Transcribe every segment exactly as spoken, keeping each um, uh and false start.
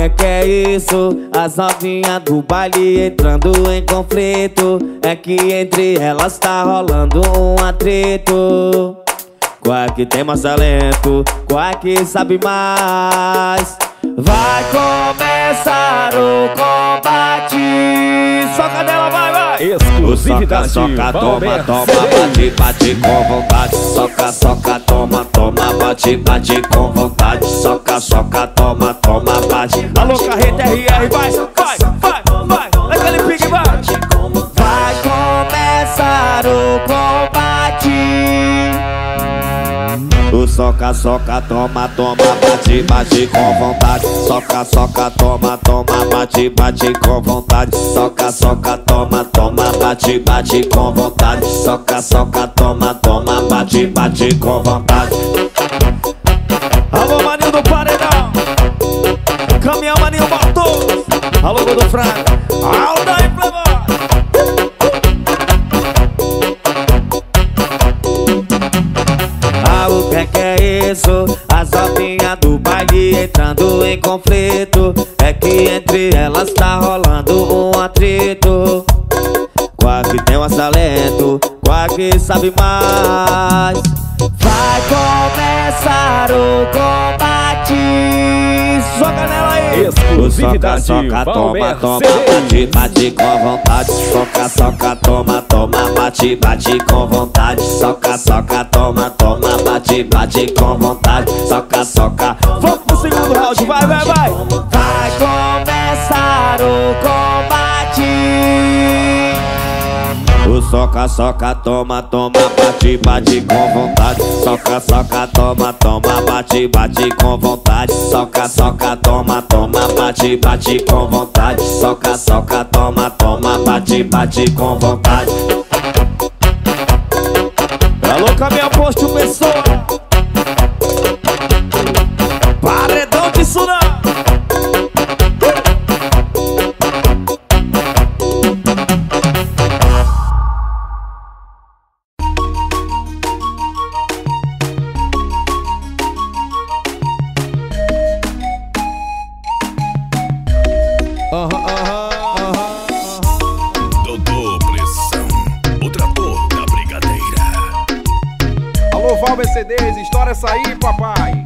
é que é isso? As novinhas do baile entrando em conflito. É que entre elas tá rolando um atrito. Qual é que tem mais talento? Qual é que sabe mais? Vai começar o combate. Soca nela, vai, vai! Exclusividade. Soca, soca, toma, toma, bate, bate com vontade. Soca, soca, toma, toma, bate, bate com vontade. Soca, soca, toma, toma, bate. Alô, Carreta R R, vai, vai, vai, vai. Naquele pique, vai. Vai começar o combate. O soca, soca, toma, toma, bate, bate com vontade. Soca, soca, toma, toma, bate, bate com vontade. Soca, soca, toma, toma, bate, bate com vontade. Soca, soca, toma, toma, bate, bate com vontade. Alô, maninho do paredão. Caminhão, maninho Bartos. Alô, Gol do Franco. Aldair Playboy. O que é que é isso? As novinhas do baile entrando em conflito. É que entre elas tá rolando um atrito. Qual que tem mais talento? Qual que sabe mais? Vai começar o combate. Soca nela aí. Exclusividade. Soca, soca, toma, toma, bate, bate com vontade. Soca, soca, toma, toma, bate, bate com vontade. Soca, soca, toma, toma, bate, bate com vontade. Soca, soca. Vamos pro segundo round, vai, vai, vai. Vai começar o combate. O soca, soca, toma, toma, bate, bate com vontade. Soca, soca, toma, toma, bate, bate com vontade. Soca, soca, toma, toma, bate, bate com vontade. Soca, soca, toma, toma, bate, bate com vontade. Alô, caminhão posto pessoa. Paredão de Surá. Mercedes, estoura essa aí, papai.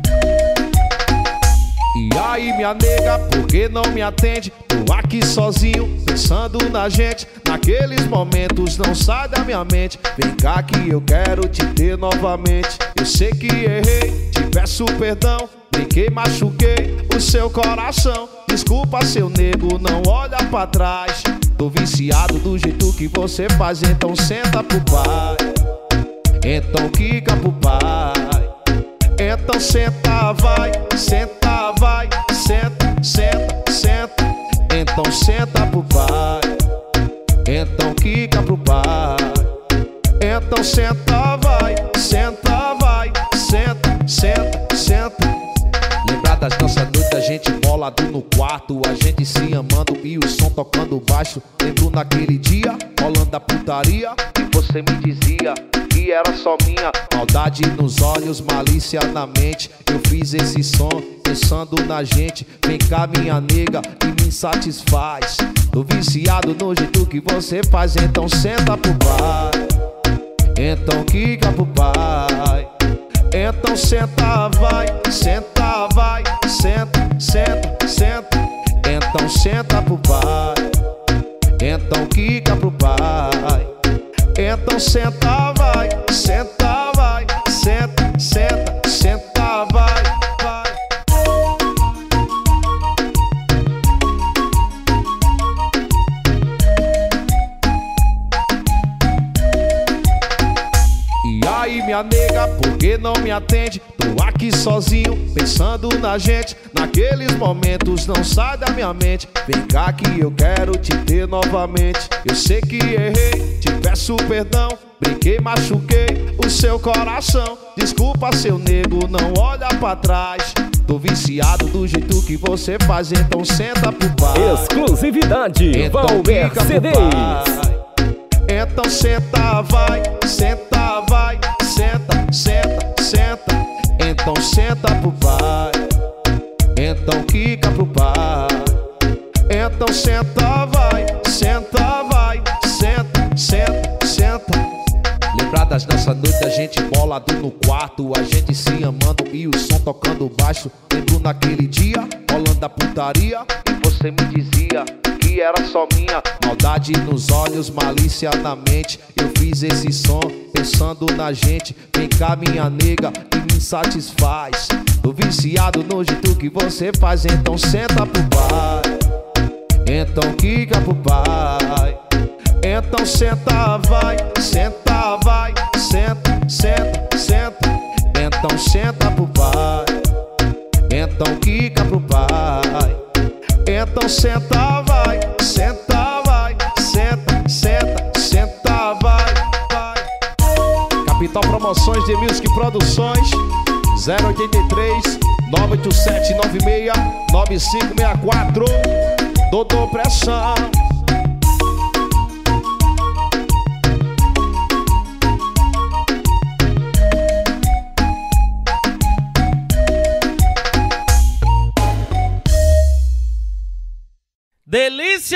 E aí, minha nega, por que não me atende? Tô aqui sozinho, pensando na gente. Naqueles momentos não sai da minha mente. Vem cá que eu quero te ter novamente. Eu sei que errei, te peço perdão. Brinquei, machuquei o seu coração. Desculpa, seu nego, não olha pra trás. Tô viciado do jeito que você faz, então senta pro pai. Então quica pro pai. Então senta, vai, senta, vai, senta, senta, senta. Então senta pro pai. Então quica pro pai. Então senta, vai, senta, vai, senta, senta, senta. Lembrar das nossas noites, a gente bolado no quarto, a gente se amando e o som tocando baixo. Lembro naquele dia, rolando a putaria, e você me dizia que era só minha. Maldade nos olhos, malícia na mente. Eu fiz esse som pensando na gente. Vem cá, minha nega, e me satisfaz. Tô viciado no jeito que você faz. Então senta pro pai. Então quica pro pai. Então senta, vai, senta, vai, senta, senta, senta. Então senta pro pai. Então quica pro pai. Então senta, vai, senta, vai, senta, senta, senta, vai, vai. E aí, minha nega, por que não me atende? Tô aqui sozinho, pensando na gente. Naqueles momentos não sai da minha mente. Vem cá que eu quero te ter novamente. Eu sei que errei, te peço perdão. Brinquei, machuquei o seu coração. Desculpa, seu nego, não olha pra trás. Tô viciado do jeito que você faz, então senta pro pai. Exclusividade, então Val Mercedes. Então senta, vai, senta, vai, senta, senta, senta. Então senta pro pai. então quica pro pai. Então senta, vai, senta, vai, senta, senta, senta. Lembrar das nossas noites, a gente bolado no quarto, a gente se amando e o som tocando baixo. Lembro naquele dia, rolando a putaria, e você me dizia que era só minha. Maldade nos olhos, malícia na mente. Eu fiz esse som pensando na gente. Vem cá minha nega e me satisfaz. Tô viciado no jeito que você faz. Então senta pro pai, então quica pro pai. Então senta, vai, senta, vai, senta, senta, senta. Então senta pro pai, então quica pro pai. Então senta, vai, senta, vai, senta, senta, senta, vai, vai. Capital Promoções de Music Produções, zero oitenta e três, nove oito sete nove seis nove cinco seis quatro. Doutor Pressão. Delícia!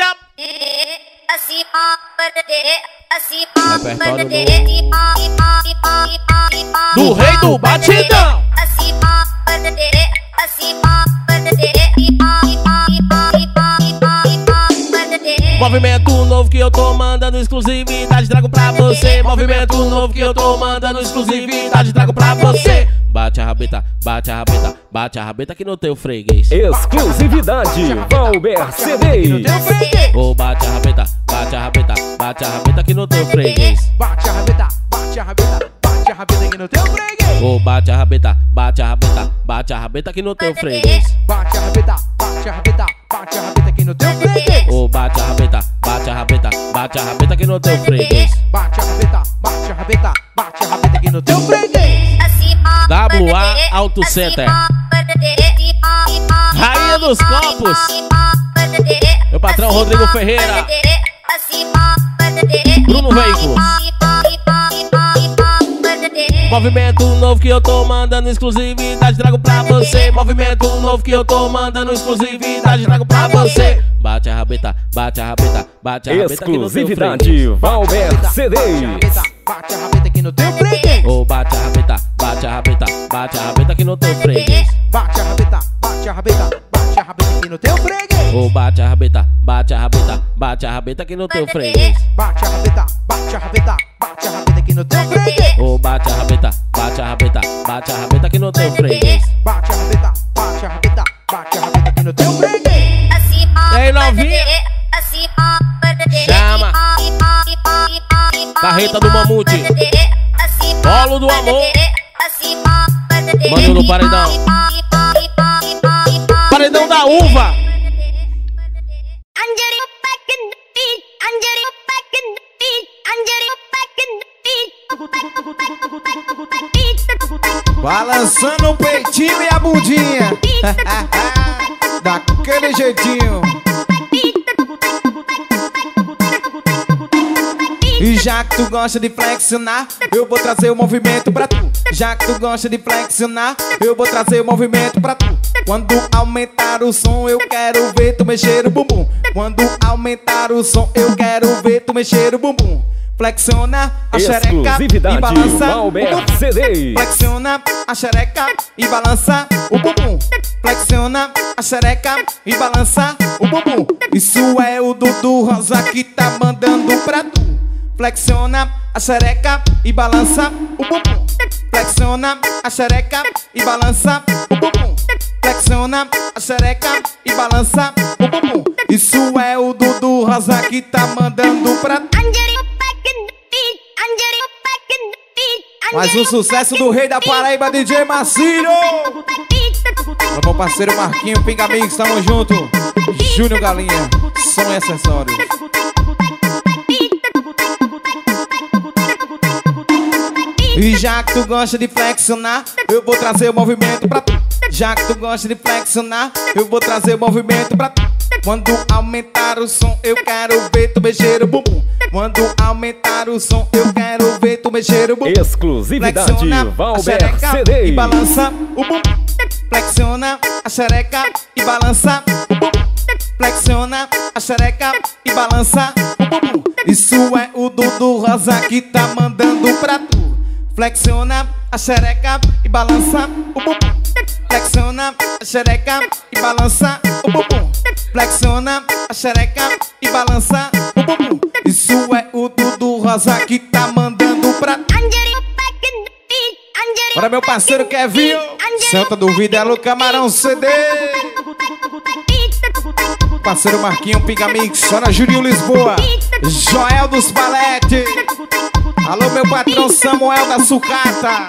Repertório do Rei do Batidão! Movimento novo que eu tô mandando exclusividade, trago pra você. Movimento novo que eu tô mandando exclusividade, trago pra você. Bate a rabeta, bate a rabeta, bate a rabeta aqui no teu freguês. Exclusividade Valber C D. Ô, bate a rabeta, bate a rabeta, bate a rabeta aqui no teu freguês. Bate a rabeta, bate a rabeta, bate a rabeta aqui no teu freguês. Ô, bate a rabeta, bate a rabeta, bate a rabeta aqui no teu freguês. Bate a rabeta, bate a rabeta, bate a rabeta aqui no teu freguês. Ô, bate a rabeta, bate a rabeta, bate a rabeta aqui no teu freguês. Bate a rabeta, bate a rabeta, bate a rabeta aqui no teu freguês. W A Auto Center, Rainha dos Copos, meu patrão Rodrigo Ferreira, Bruno Veículos. Movimento novo que eu tô mandando exclusividade, trago pra você. Movimento novo que eu tô mandando exclusividade, trago pra você. Bate a rabeta, bate a rabeta, bate a rabeta aqui no teu Exclusividade freguês. Valber C D. Bate a rabeta aqui no teu freguês. Ô, bate a rabeta, bate a rabeta, bate a rabeta aqui no teu freguês. Bate a rabeta, bate a rabeta, bate a rabeta aqui no teu freguês. Ô, bate a rabeta, bate a rabeta, bate a rabeta aqui no teu freguês. Bate a rabeta, bate a rabeta, bate a rabeta aqui no teu freguês. Ô, bate a rabeta, bate a rabeta, bate a rabeta aqui no teu freguês. Bate a rabeta, bate a rabeta, bate a rabeta aqui no teu freguês. E aí, novinha? Chama! Carreta do Mamute, Polo do Amor, Maninho do Paredão, Paredão da Uva. Balançando o peitinho e a bundinha daquele jeitinho. E já que tu gosta de flexionar, eu vou trazer o movimento pra tu. Já que tu gosta de flexionar, eu vou trazer o movimento pra tu. Quando aumentar o som, eu quero ver tu mexer o bumbum. Quando aumentar o som, eu quero ver tu mexer o bumbum. Flexiona a xereca e Exclusividade balança o Valber bumbum. C D. Flexiona a xereca e balança o bumbum. Flexiona a xereca e balança o bumbum. Isso é o Dudu Rosa que tá mandando pra tu. Flexiona a xereca e balança o bumbum. Flexiona a xereca e balança o bumbum. Flexiona a xereca e balança o bumbum. Isso é o Dudu Rosa que tá mandando pra tu. Mais um sucesso do Rei da Paraíba, D J Marcílio. Meu parceiro Marquinho, Pinga Mix, tamo junto. Júnior Galinha, som e acessórios. E já que tu gosta de flexionar, eu vou trazer o movimento pra tu. Já que tu gosta de flexionar, eu vou trazer o movimento pra tu. Quando aumentar o som, eu quero ver tu mexer o bumbum. Quando aumentar o som, eu quero ver tu mexer o bumbum. Exclusividade Flexiona Valber a xereca C D. e balança o bumbum. Flexiona a xereca e balança o bumbum. Flexiona a xereca e balança o bumbum. Isso é o Dudu Rosa que tá mandando pra tu. Flexiona a xereca e balança o bumbum. Flexiona a xereca e balança o bumbum. Flexiona a xereca e balança o bumbum. Isso é o Dudu Rosa que tá mandando pra tu. Bora meu parceiro Kevin, Santa Duvida é Lu Camarão C D. Parceiro Marquinho Pigamix, só na Júlio Lisboa. Joel dos Balete. Alô meu patrão Samuel da Sucata.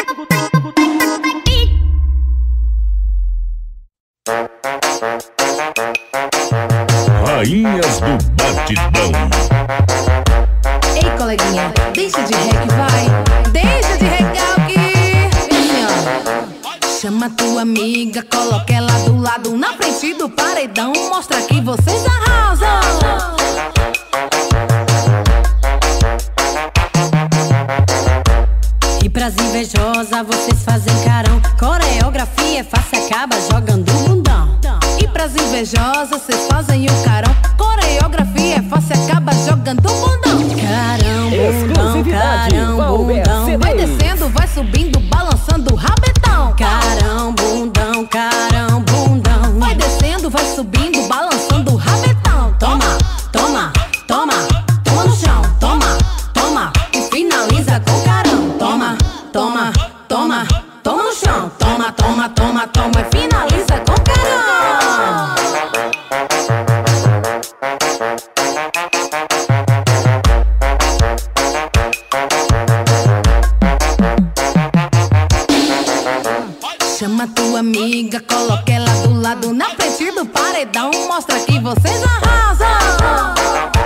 Rainhas do Batidão. Ei, coleguinha, deixa de rec, vai. Deixa de recalque. Chama tua amiga, coloca ela do lado, na frente do paredão. Mostra que vocês arrasam. E pras invejosas, vocês fazem carão. Coreografia é fácil, acaba jogando o bundão. E pras invejosas, vocês fazem o carão. Coreografia é fácil, acaba jogando o bundão. Carão, bundão, carão, bundão. Vai descendo, vai subindo, balançando o rabetão. Carão, bundão, carão, bundão. Vai descendo, vai subindo, balançando o rabetão. Toma, toma, toma, toma no chão. Toma, toma, e finaliza com carão. Toma, toma, toma, toma no chão. Toma, toma, toma, toma, e finaliza com carão. Chama tua amiga, coloca ela do lado, na frente do paredão. Mostra que vocês arrasam.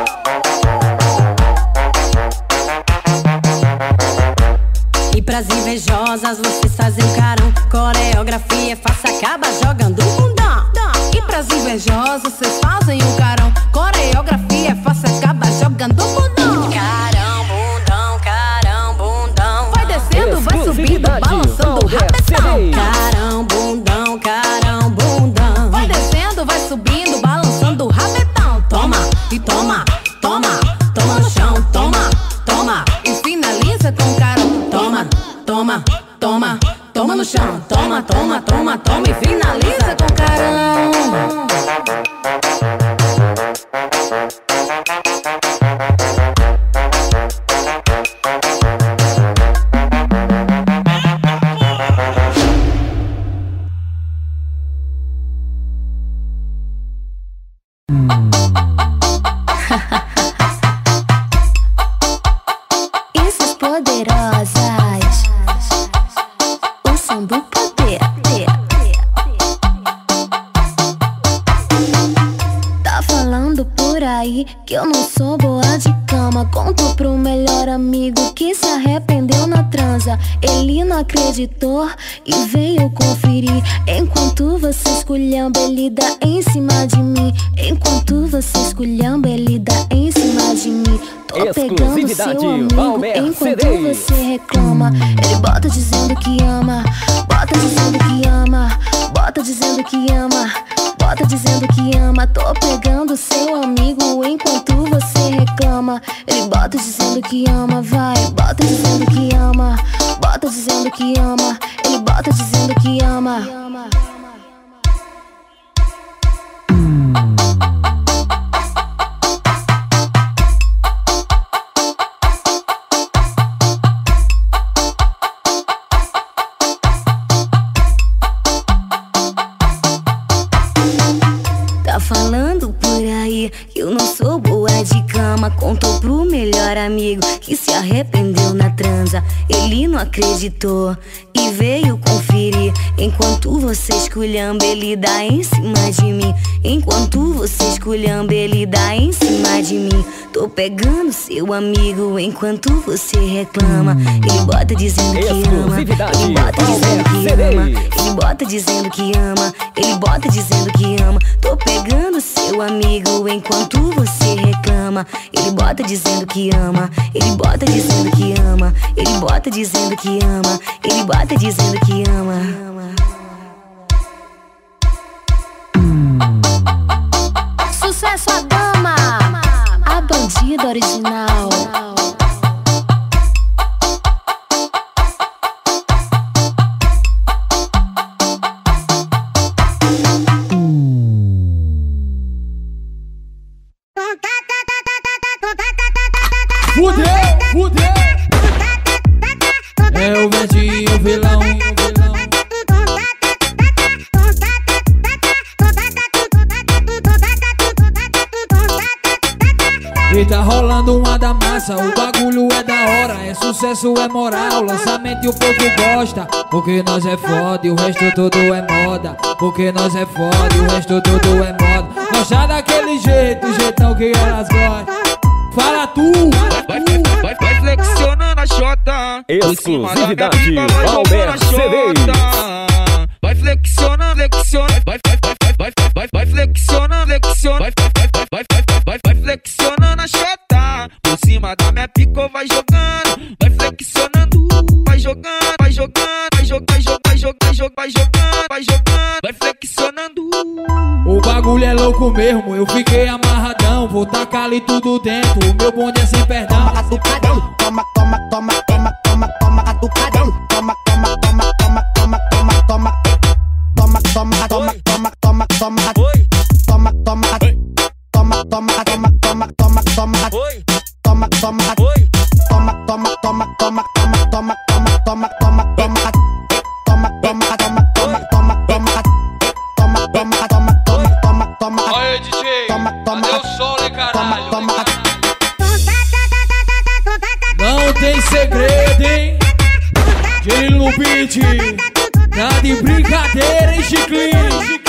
E pras invejosas, vocês fazem carão. Coreografia é fácil, acaba jogando o bundão. E pras invejosas, vocês fazem um carão. Coreografia é fácil, acaba jogando o bundão. Carão, bundão, carão, bundão. Vai descendo, vai subindo, balançando o rabetão. Carão, bundão, carão, bundão. Vai descendo, vai subindo, balançando o rabetão. Toma, e toma, toma, toma no chão. Toma, toma, e finaliza com carão. Toma, toma, toma, toma no chão. Toma, toma, toma, toma, e finaliza com carão. Essas poderosas, o som do poder. Tá falando por aí que eu não sou boa de cama. Conto pro melhor amigo que se arrependeu na transa. Ele não acreditou e veio conferir. Enquanto você esculhamba, ele dá em cima de mim. Enquanto você esculhamba, ele dá em cima de mim. Tô pegando seu amigo enquanto você reclama. Ele bota dizendo que ama, bota dizendo que ama, bota dizendo que ama, bota dizendo que ama. Tô pegando seu amigo enquanto você reclama. Ele bota dizendo que ama, vai, bota dizendo que ama, bota dizendo que ama. Ele bota dizendo que ama. Tá falando por aí que eu não sou boa de cama. Contou pro melhor amigo que se arrependeu na transa. Ele não acreditou e veio conferir. Enquanto você esculhamba, ele dá em cima de mim. Enquanto você esculhamba, ele dá em cima de mim. Tô pegando seu amigo enquanto você reclama. Ele bota dizendo que ama, ele bota dizendo que ama, ele bota dizendo que ama, ele bota dizendo que ama. Tô pegando seu amigo enquanto você reclama. Ele Ele bota dizendo que ama, ele bota dizendo que ama, ele bota dizendo que ama, ele bota dizendo que ama. Sucesso a dama, a bandida original. Fudeu, fudeu. É o Verdinho vilão. E tá rolando uma da massa, o bagulho é da hora, é sucesso, é moral, lançamento e o povo gosta. Porque nós é foda e o resto tudo é moda. Porque nós é foda e o resto tudo é moda. Nós já daquele jeito, o jeitão que elas gostam. Fala tu, vai, vai, vai, vai flexionando a xota. Exclusividade Valber C D. Vai flexionando, flexiona, vai, vai, vai, vai, vai, vai, vai flexionando, flexiona, vai, vai, vai, vai, vai, vai, vai flexionando a xota. Por cima da minha pica vai jogando, vai flexionando, vai jogando, vai jogando, vai jogando, vai jogando, vai jogando, vai jogando, vai jogando, vai flexionando. O bagulho é louco mesmo, eu fiquei amarradão. Vou tacar ali tudo dentro, o meu bonde é sem perdão. Toma catucadão, toma, toma, toma, toma, toma, toma catucadão. Toma, toma, toma, toma, toma, toma, toma. Toma, toma, toma, toma, toma, toma. Toma, toma, toma, toma, toma, toma, toma, toma. Toma, toma, toma, toma, toma, toma, toma, toma, toma, toma, toma, toma, toma. Toma, toma, toma, toma, toma, toma. Toma, toma, toma, toma, toma, toma. Olha, D J, toma, toma, cadê o som, né, caralho? Toma, toma. Não tem segredo, hein? Gelo no beat. Tá de brincadeira, hein, Chiclinho?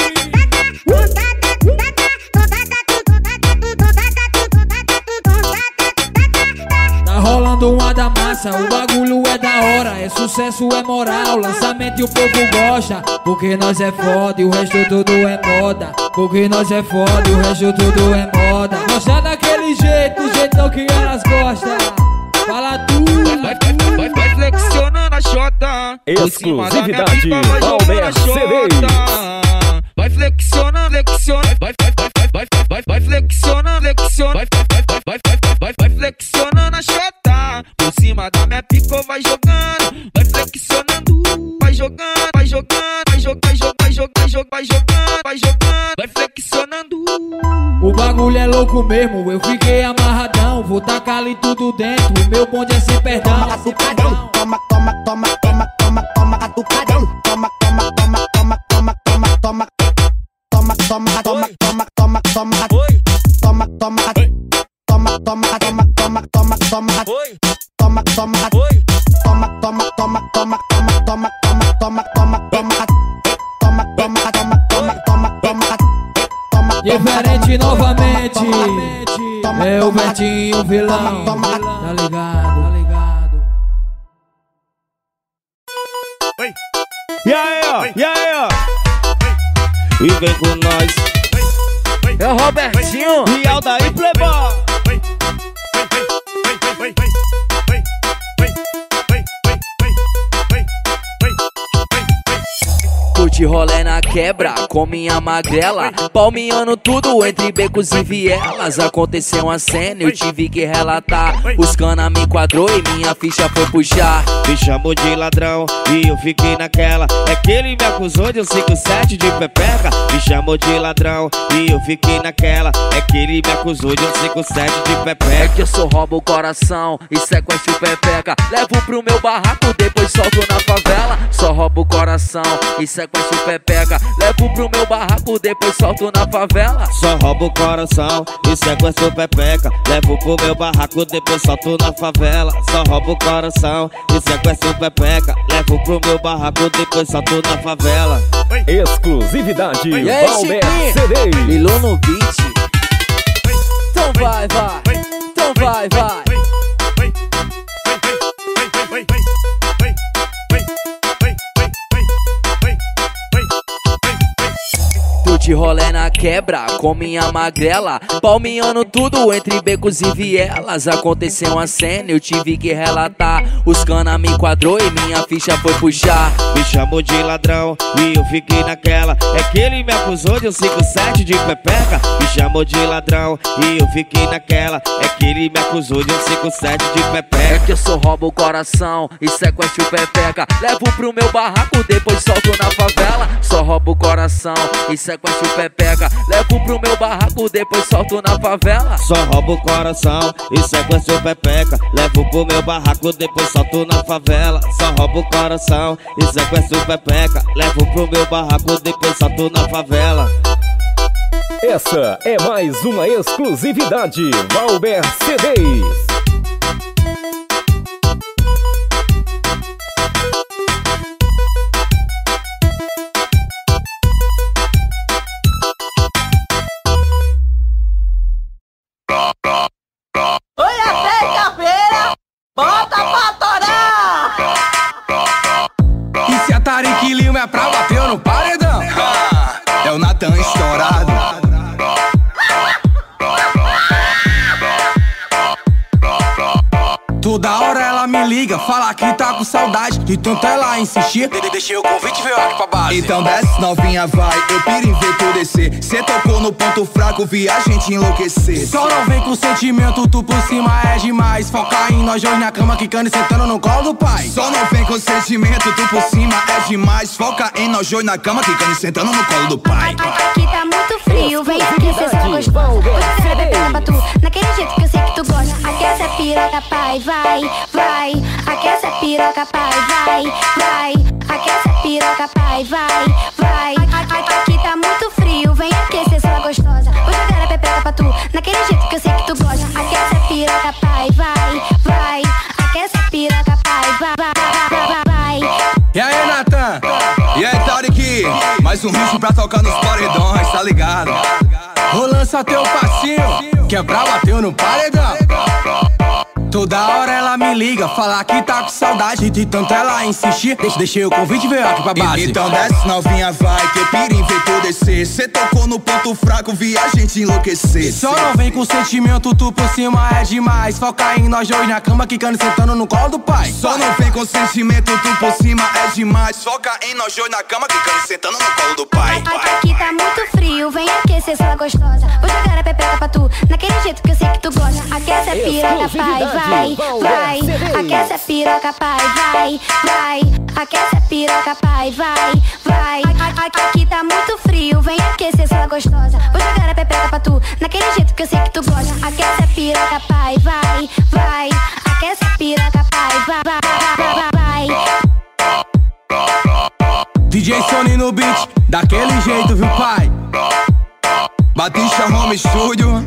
Tá rolando uma da massa, o bagulho é da hora, é sucesso, é moral, lançamento e o povo gosta. Porque nós é foda e o resto tudo é moda. Porque nós é foda e o resto tudo é moda. Nós tá daquele jeito, o jeitão que elas gostam. Fala tu, vai, vai, vai, vai flexionando a xota. Exclusividade Valber C D. Vai flexionando, flexiona, vai, vai, vai, vai, vai, vai, vai flexionando, flexiona, vai, vai, vai, vai, vai, vai, vai flexionando a xota. Por cima da minha pica vai jogando, vai flexionando, vai jogando, vai jogando, vai jogando, vai jogando, vai jogando, vai jogando, vai jogando, vai flexionando. O bagulho é louco mesmo, eu fiquei amarradão. Vou tacar ali tudo dentro, o meu bonde é sem perdão. Toma catucadão, toma, toma, toma, toma, toma, toma catucadão. Toma, toma, toma, toma, toma, toma, toma. Toma, toma, toma, toma, toma, toma. Toma, toma, toma, toma, toma, toma, toma, toma. Toma, toma, toma, toma, toma, toma, toma, toma, toma, toma, toma, toma, toma. Toma, toma, toma, toma, toma, toma. Diferente novamente, é o Verdinho vilão. Tá ligado, tá ligado. E aí, ó, e aí, ó. E vem com nós. É o Robertinho e Aldair Playboy. Curte rolê na quebra com minha magrela, palmeando tudo entre becos e vielas. Aconteceu uma cena, eu tive que relatar. Os cana me enquadrou e minha ficha foi puxar. Me chamou de ladrão e eu fiquei naquela. É que ele me acusou de um cinco sete de pepeca. Me chamou de ladrão e eu fiquei naquela. É que ele me acusou de um cinco sete de pepeca. É que eu só roubo o coração e sequestro pepeca. Levo pro meu barraco, depois solto na favela. Só roubo o coração e sequestro pepeca. Levo pro meu barraco, depois solto na favela. Só roubo o coração e sequestro pepeca. Levo pro meu barraco, depois solto na favela. Só roubo o coração e sequestro pepeca. Levo pro meu barraco, depois solto na favela. Exclusividade Valber C D. Lilo no beat. Então vai, vai. Então vai, vai. De rolé na quebra com minha magrela, palmeando tudo entre becos e vielas. Aconteceu uma cena, eu tive que relatar. Os cana me enquadrou e minha ficha foi puxar. Me chamou de ladrão e eu fiquei naquela. É que ele me acusou de um cinco sete de pepeca. Me chamou de ladrão e eu fiquei naquela. É que ele me acusou de um cinco sete de pepeca. É que eu só roubo o coração e sequestro o pepeca. Levo pro meu barraco, depois solto na favela. Só roubo o coração e sequestro o pepeca. Levo pro meu barraco, depois solto na favela. Só roubo o coração e sequestro o pepeca. Levo pro meu barraco, depois solto na favela. Só roubo o coração e sequestro o pepeca. Levo pro meu barraco, depois solto na favela. Essa é mais uma exclusividade Valber C Ds. Olha, sexta-feira, bota pra torar! E se a Tariq Lima é pra bater no paredão? É o Natan estourado. Toda hora ela me liga, fala que tá com saudade. De tanto ela insistir, de deixei o convite veio aqui pra base. Então desce novinha, vai, eu piro em ver tu descer. Cê tocou no ponto fraco, vi a gente enlouquecer. Só não vem com sentimento, tu por cima é demais. Foca em nós dois na cama, quicando e sentando no colo do pai. Só não vem com sentimento, tu por cima é demais. Foca em nós dois na cama, quicando e sentando no colo do pai. Aqui tá muito frio, vem aqui, cê só gostou. Hoje eu quero beber pra tu, naquele jeito que eu sei que tu gosta. Aquece a piroca, pai, vai, vai. Aquece a piroca, pai, vai, vai. Aquece a piroca, pai, vai, vai. Aqui tá muito frio, vem aqui, cê só gostosa. Hoje eu quero beber pra tu, naquele jeito que eu sei que tu gosta. Aquece a piroca, pai, vai, vai. Aquece a piroca, pai, vai, vai, vai, vai. E aí, Natan? E aí, Tariq? Mais um ritmo pra tocar nos paredões, tá ligado? Vou lançar teu passinho, que é pra bater no paredão. Toda hora ela me liga, fala que tá com saudade. De tanto ela insistir, deixa, deixei o convite veio aqui pra base. Então desce novinha, vai, que eu piro em ver tu descer. Cê tocou no ponto fraco, vi a gente enlouquecer. Só não vem com sentimento, tu por cima é demais. Foca em nós dois na cama, quicando e sentando no colo do pai. Só não vem com sentimento, tu por cima é demais. Foca em nós dois na cama, quicando e sentando no colo do pai. Aqui tá muito frio, vem aqui, cê só gostosa. Hoje eu quero beber pra tu, naquele jeito que eu sei que tu gosta. Aquece a piroca, pai, vai, vai. Aquece a piroca, pai, vai, vai. Aquece a piroca, pai, vai, vai. Aqui tá muito frio, vem aqui, cê só gostosa. Hoje eu quero beber pra tu, naquele jeito que eu sei que tu gosta. Aquece a piroca, pai, vai, vai. Aquece a piroca, pai, vai, vai, vai, vai. D J Sony no beat, daquele jeito, viu, pai? Batista Home Studio.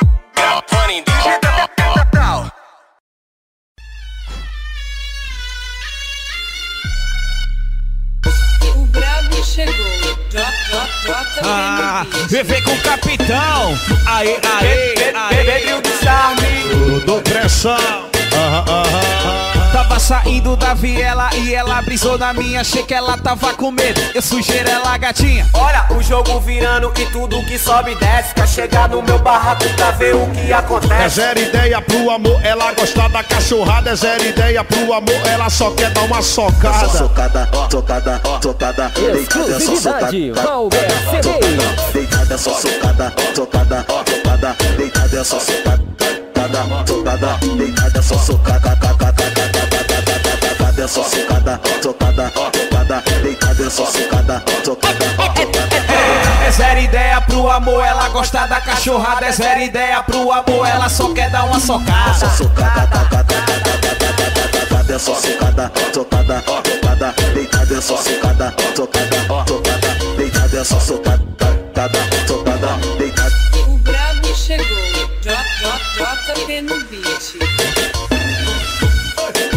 O brabo chegou, drop, drop, drop, ah, vem com o capitão. Aê, aê, aê, Pedro do Charme. Tudo pressão. Aham, aham. Tava saindo da viela e ela brisou na minha. Achei que ela tava com medo, eu sujeiro ela, gatinha. Olha o jogo virando e tudo que sobe e desce. Quer chegar no meu barraco pra ver o que acontece. É zero ideia pro amor, ela gosta da cachorrada. É zero ideia pro amor, ela só quer dar uma socada. Só socada, socada, socada. Deitada, só socada. Deitada, só socada, socada, socada. Deitada, só socada, socada. Deitada, só socada, deitada, só socada, socada, socada. Deitada, só socada, socada, socada. É zero ideia pro amor, ela gosta da cachorrada. É zero ideia pro amor, ela só quer dar uma socada. Só socada, deitada, só socada, socada, socada. Deitada, só socada, socada, socada. Deitada, só socada, socada. Deitada. O brabo chegou, drop, drop, drop, P no beat.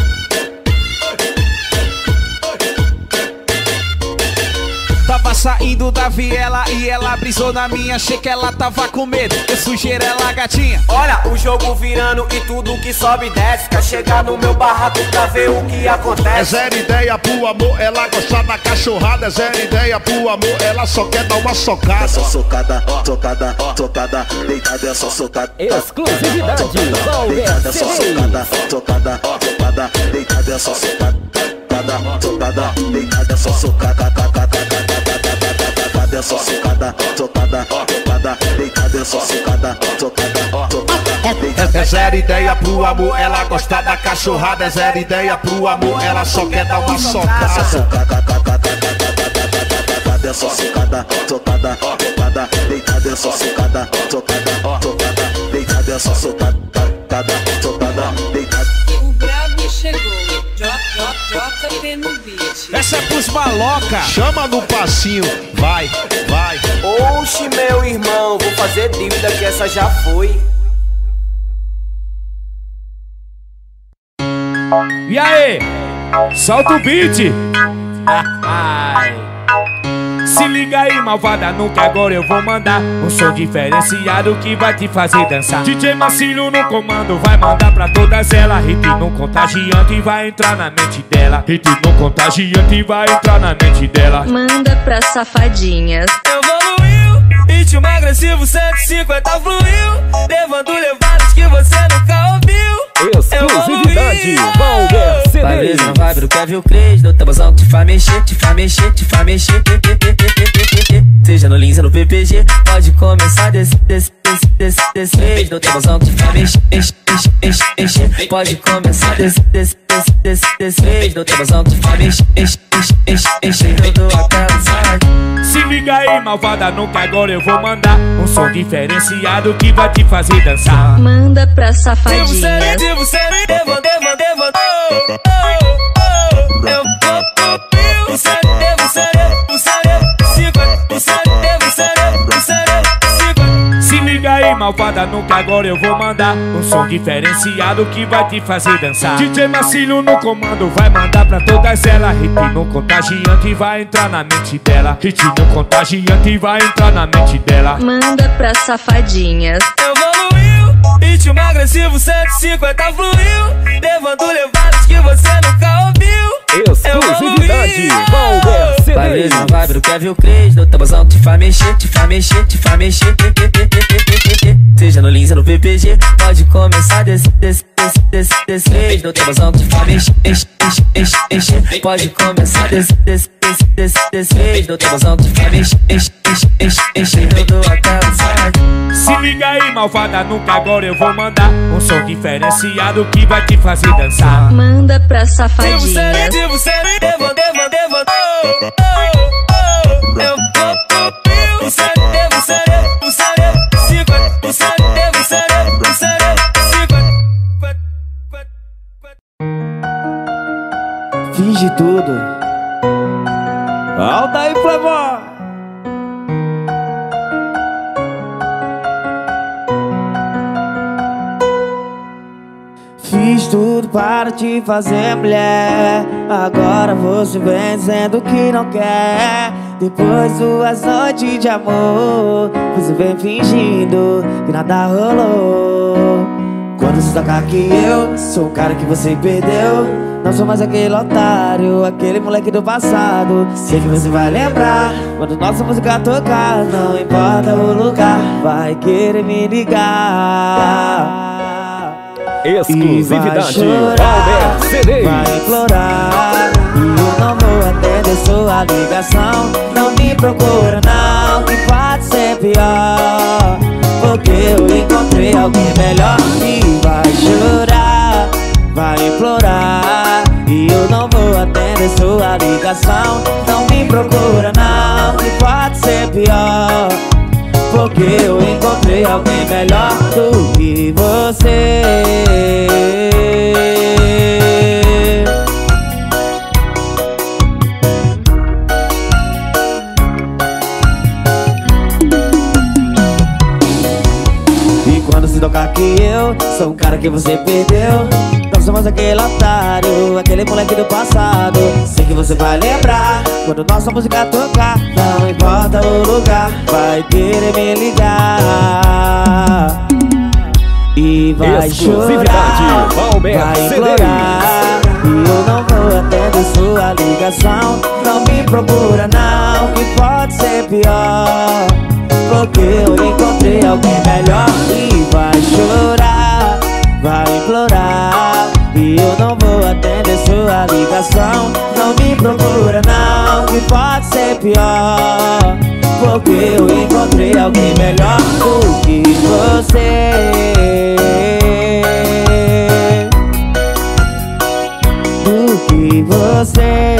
Tava saindo vindo da viela e ela brisou na minha. Achei que ela tava com medo, eu sujeira ela gatinha. Olha o jogo virando e tudo que sobe e desce. Quer chegar no meu barraco pra ver o que acontece. É zero ideia pro amor, ela gosta da cachorrada. É zero ideia pro amor, ela só quer dar uma socada. É só socada, socada, socada. Deitada é só socada. Exclusividade, deitada é só socada, socada, socada. Deitada é só socada, socada. Deitada é só socada, deitada é só socada, socada, socada. Deitada é só socada, socada, socada. É zero ideia pro amor, ela gosta da cachorrada. É zero ideia pro amor, ela só quer dar uma socada. É só socada, socada, socada. Deitada é só socada, socada, socada. Deitada é só socada, socada. Deitada. O brabo chegou. J P no beat. Essa é pros maloca. Chama no passinho, vai, vai. Oxe, meu irmão, vou fazer dívida que essa já foi. E aí? Solta o beat. Se liga aí, malvada, nunca agora eu vou mandar um som diferenciado que vai te fazer dançar. D J Marcílio no comando vai mandar pra todas elas. Ritmo contagiante vai entrar na mente dela. Ritmo contagiante vai entrar na mente dela. Manda pra safadinhas. Evoluiu, ritmo agressivo cento e cinquenta fluiu, levando levadas que você nunca ouviu. Exclusividade, Valber C Vai D. ver, não vai ver o Kevin Cres, no tabuzão te faz mexer, te faz mexer, te faz mexer. Seja no Lins ou no P P G, pode começar desse, desse, desse, desse, desse vez. No tabuzão te faz mexer, mexer, mexer, mexer. Pode começar desse, desse, desse, desse, desse vez. No tabuzão te faz mexer, mexer, mexer, mexer. Todo aquela side. Se liga aí, malvada, nunca agora eu vou mandar um som diferenciado que vai te fazer dançar. Manda pra safadinhas. Devo ser, devo ser, devo, devo, devo, oh, oh, eu vou, eu ser, devo ser, devo ser, cinquenta, devo ser, devo ser, cinquenta. Se liga aí, malvada, nunca agora eu vou mandar um som diferenciado que vai te fazer dançar. D J Marcílio no comando vai mandar pra todas elas. Ritmo contagiante vai entrar na mente dela. Ritmo contagiante vai entrar na mente dela. Manda pra safadinhas. Evoluiu, ritmo agressivo cento e cinquenta fluiu, levando levadas que você nunca ouviu. Exclusividade, Valber C D. Vai ver, não vai ver o Kevin Cres, no tabuzão te faz mexer, te faz mexer, te faz mexer. Seja no Lins ou no P P G, pode começar desse, desse, desse, desse, desse vez. No tabuzão te faz mexer, mexer, mexer, mexer. Pode começar desse, desse, desse, desse, desse vez. No tabuzão te faz mexer, mexer, mexer, mexer. Todo aquela side. Se liga aí, malvada, nunca agora eu vou mandar um som diferenciado que vai te fazer dançar. Manda pra safadinhas. Devo ser, devo ser, devo, devo, devo, oh, oh, eu vou, eu ser, devo ser, devo ser, cinquenta, devo ser, devo ser, cinquenta. Fiz de tudo. Alta aí, Flavor. Fiz tudo para te fazer mulher. Agora você vem dizendo que não quer. Depois duas noites de amor, você vem fingindo que nada rolou. Quando você tocar que eu sou o cara que você perdeu, não sou mais aquele otário, aquele moleque do passado. Sei que você vai lembrar quando nossa música tocar. Não importa o lugar, vai querer me ligar. Exclusividade, Valber C D. Vai implorar e eu não vou atender sua ligação. Não me procura não, que pode ser pior, porque eu encontrei alguém melhor. E vai chorar, vai implorar e eu não vou atender sua ligação. Não me procura não, que pode ser pior, porque eu encontrei alguém melhor do que você. E quando se tocar que eu sou o cara que você perdeu, não nós somos aquele otário, aquele moleque do passado. Sei que você vai lembrar quando nossa música tocar. Não importa o lugar, vai querer me ligar e vai chorar, vai implorar, e eu não vou atender sua ligação. Não me procura não, que pode ser pior, porque eu encontrei alguém melhor. E vai chorar, vai implorar, e eu não vou atender sua ligação. Não me procura não, que pode ser pior, porque eu encontrei alguém melhor do que você. Do que você.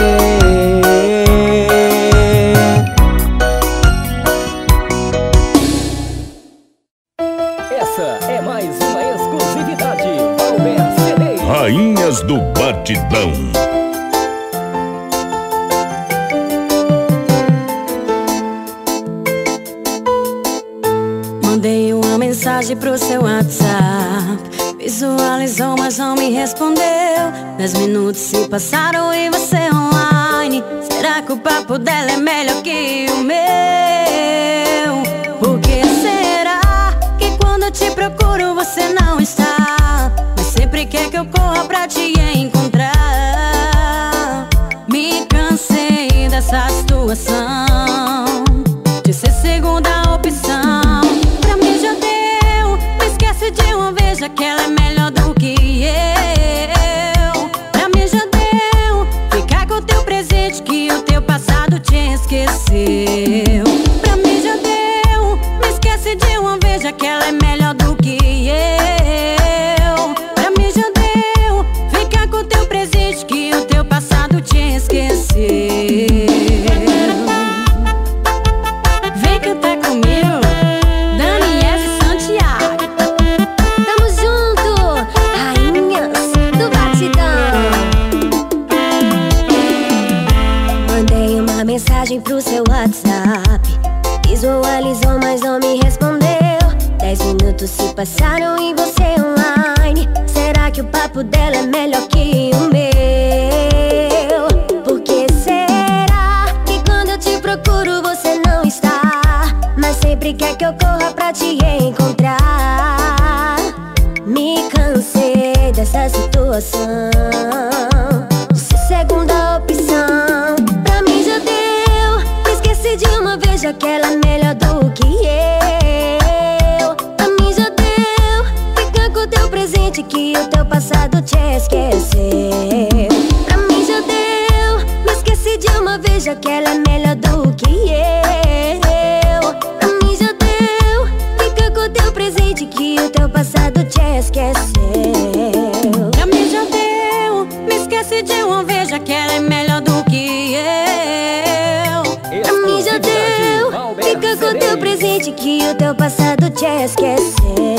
Essa é mais uma exclusividade Valber C D. Rainhas do Batidão. Mandei uma mensagem pro seu WhatsApp, visualizou, mas não me respondeu. Dez minutos se passaram e você online. Será que o papo dela é melhor que o meu? Por que será que quando eu te procuro você não está, mas sempre quer que eu corra pra te encontrar? Me cansei dessa situação de ser segunda opção. Pra mim já deu, me esquece de uma vez, já que ela é melhor do que eu. Pra mim já deu, ficar com o teu presente, que o teu passado te esqueceu. Pra mim já deu, me esquece de uma vez, já que ela é melhor do que eu. Pra mim já deu, ficar com o teu presente, que o teu passado te esqueceu. Vem cantar comigo, Dani S. Santiago. Tamo junto, rainhas do batidão. Mandei uma mensagem pro seu WhatsApp, visualizou, mas não me respondeu. Dez minutos se passaram e você online. Será que o papo dela é melhor que o meu? Por que será que quando eu te procuro você não está, mas sempre quer que eu corra pra te encontrar? Me cansei dessa situação de ser segunda opção. Pra mim já deu, me esqueci de uma vez, já que ela é melhor do que eu. Pra mim já deu, fica com o teu presente, que o teu passado te esqueceu. Pra mim já deu, me esqueci de uma vez, já que ela é melhor do que eu. Pra mim já deu, fica com o teu presente, que o teu passado te esqueceu. Pra mim já deu, me esquece de uma vez, já que ela é melhor do que eu. Pra mim já deu, fica com o teu presente, que o teu passado te esqueceu.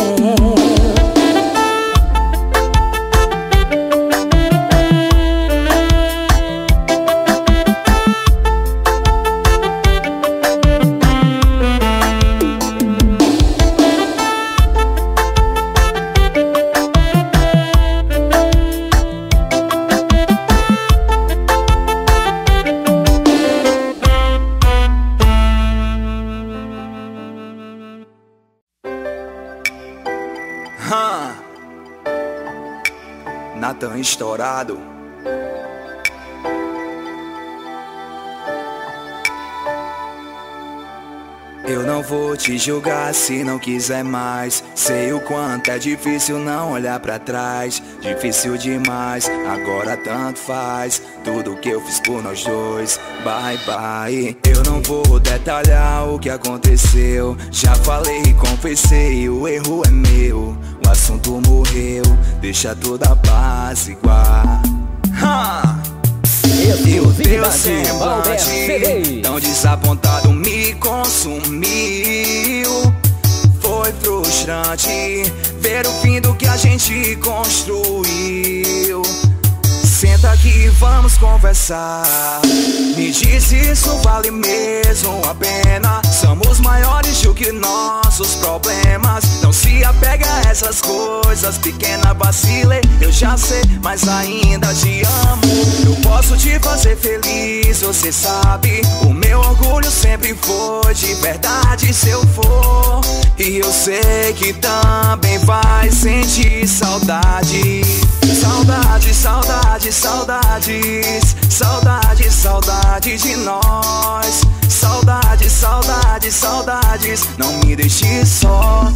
Natan estourado. Eu não vou te julgar se não quiser mais. Sei o quanto é difícil não olhar pra trás. Difícil demais, agora tanto faz. Tudo que eu fiz por nós dois, bye bye. Eu não vou detalhar o que aconteceu. Já falei e confessei, o erro é meu. O assunto morreu, deixa toda a paz igual. Ha! E o teu semblante tão desapontado me consumiu. Foi frustrante ver o fim do que a gente construiu. Senta aqui, vamos conversar. Me diz se isso vale mesmo a pena. Somos maiores do que nossos problemas. Não se apega a essas coisas pequenas, vacilei, eu já sei, mas ainda te amo. Eu posso te fazer feliz, você sabe. O meu orgulho sempre foi de verdade se eu for. E eu sei que também vai sentir saudade. Saudade, saudade, saudades. Saudade, saudade de nós. Saudade, saudade, saudades. Não me deixe só.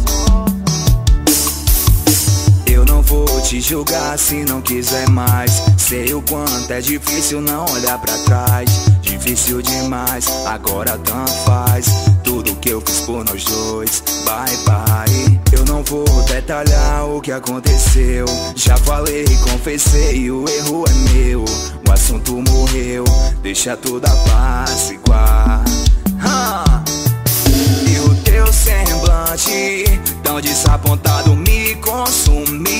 Eu não vou te julgar se não quiser mais. Sei o quanto é difícil não olhar pra trás. Difícil demais, agora tanto faz. Tudo que eu fiz por nós dois, bye bye. Eu não vou detalhar o que aconteceu. Já falei, confessei, o erro é meu. O assunto morreu, deixa tudo apaciguar. ah. E o teu semblante tão desapontado me consumiu.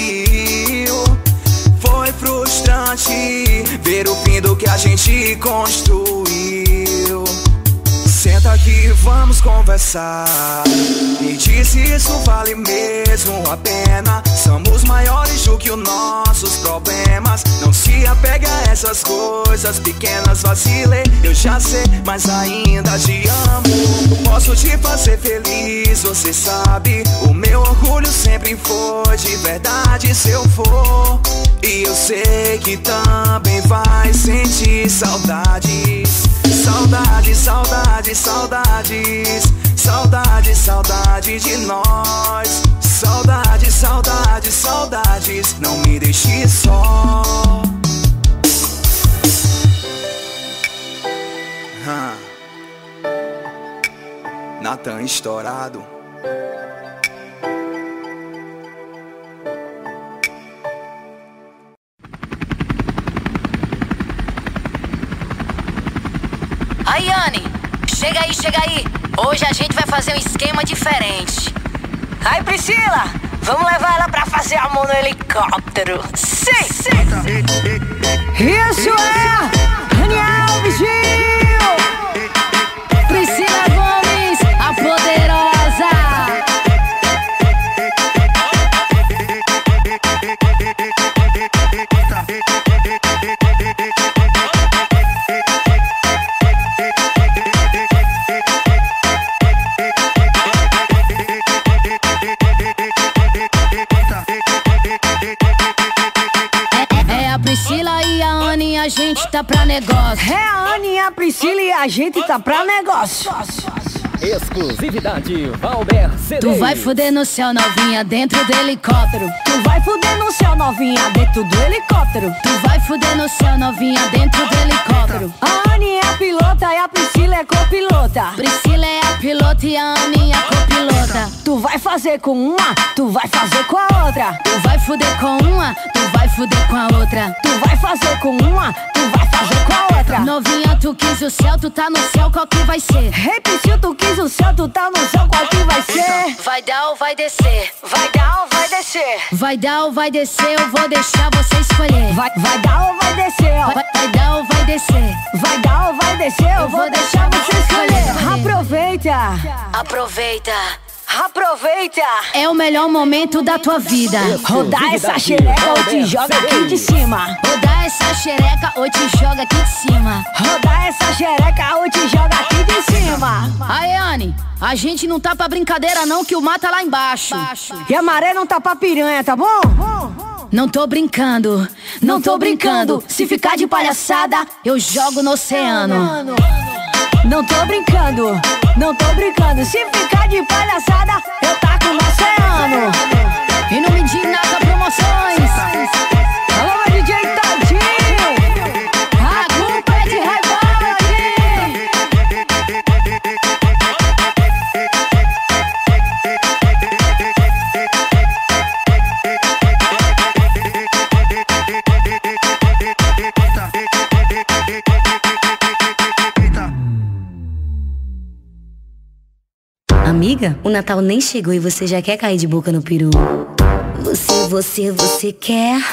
Foi frustrante ver o fim do que a gente construiu. Senta aqui, vamos conversar. Me diz se isso vale mesmo a pena. Somos maiores do que os nossos problemas. Não se apega a essas coisas pequenas, vacilei, eu já sei, mas ainda te amo. Posso te fazer feliz, você sabe. O meu orgulho sempre foi de verdade se eu for. E eu sei que também vai sentir saudades. Saudade, saudade, saudades. Saudade, saudade de nós. Saudade, saudade, saudades. Não me deixe só. Hum. Nathan estourado. Aí, Anne, chega aí, chega aí. Hoje a gente vai fazer um esquema diferente. Aí, Priscila, vamos levar ela pra fazer amor no helicóptero. Sim, sim. Isso é Anne Alves Gil. Priscila Gomes, a poderosa. A gente tá pra negócio. É a Anne e a Priscila e a gente tá pra negócio. Exclusividade Valber C D. Tu vai fuder no céu, novinha, dentro do helicóptero. Tu vai fuder no céu, novinha, dentro do helicóptero. Tu vai fuder no céu, novinha, dentro do helicóptero. A Anne é a pilota e a Priscila é copilota. Priscila é a pilota e a Anne é a copilota. Tu vai fazer com uma, tu vai fazer com a outra. Tu vai fuder com uma, tu vai fuder com a outra. Tu vai fazer com uma, tu vai fazer com a outra. Novinha, tu quis o céu, tu tá no céu, qual que vai ser? Hey, Priscila, tu quis o céu, tu tá no céu, qual que vai ser? Vai dar ou vai descer? Vai dar ou vai descer? Vai dar ou vai descer, eu vou deixar você escolher. Vai, vai dar ou vai descer, ó. Vai, vai dar ou vai descer? Vai dar ou vai descer, eu, eu vou deixar você escolher. Aproveita. Aproveita. Aproveita! É o melhor momento da tua vida. Rodar essa xereca ou te joga aqui de cima. Rodar essa xereca ou te joga aqui de cima. Rodar essa xereca ou te joga aqui de cima. Aí, Anne, a gente não tá pra brincadeira não, que o mar tá lá embaixo. E a maré não tá pra piranha, tá bom? Não tô brincando, não tô brincando. Se ficar de palhaçada, eu jogo no oceano. Não tô brincando, não tô brincando. Se ficar de palhaçada, eu taco no oceano. E não me diz nada promoções. Alô, D J Todinho. A culpa é de Raivaldi. Amiga, o Natal nem chegou e você já quer cair de boca no peru. Você, você, você quer?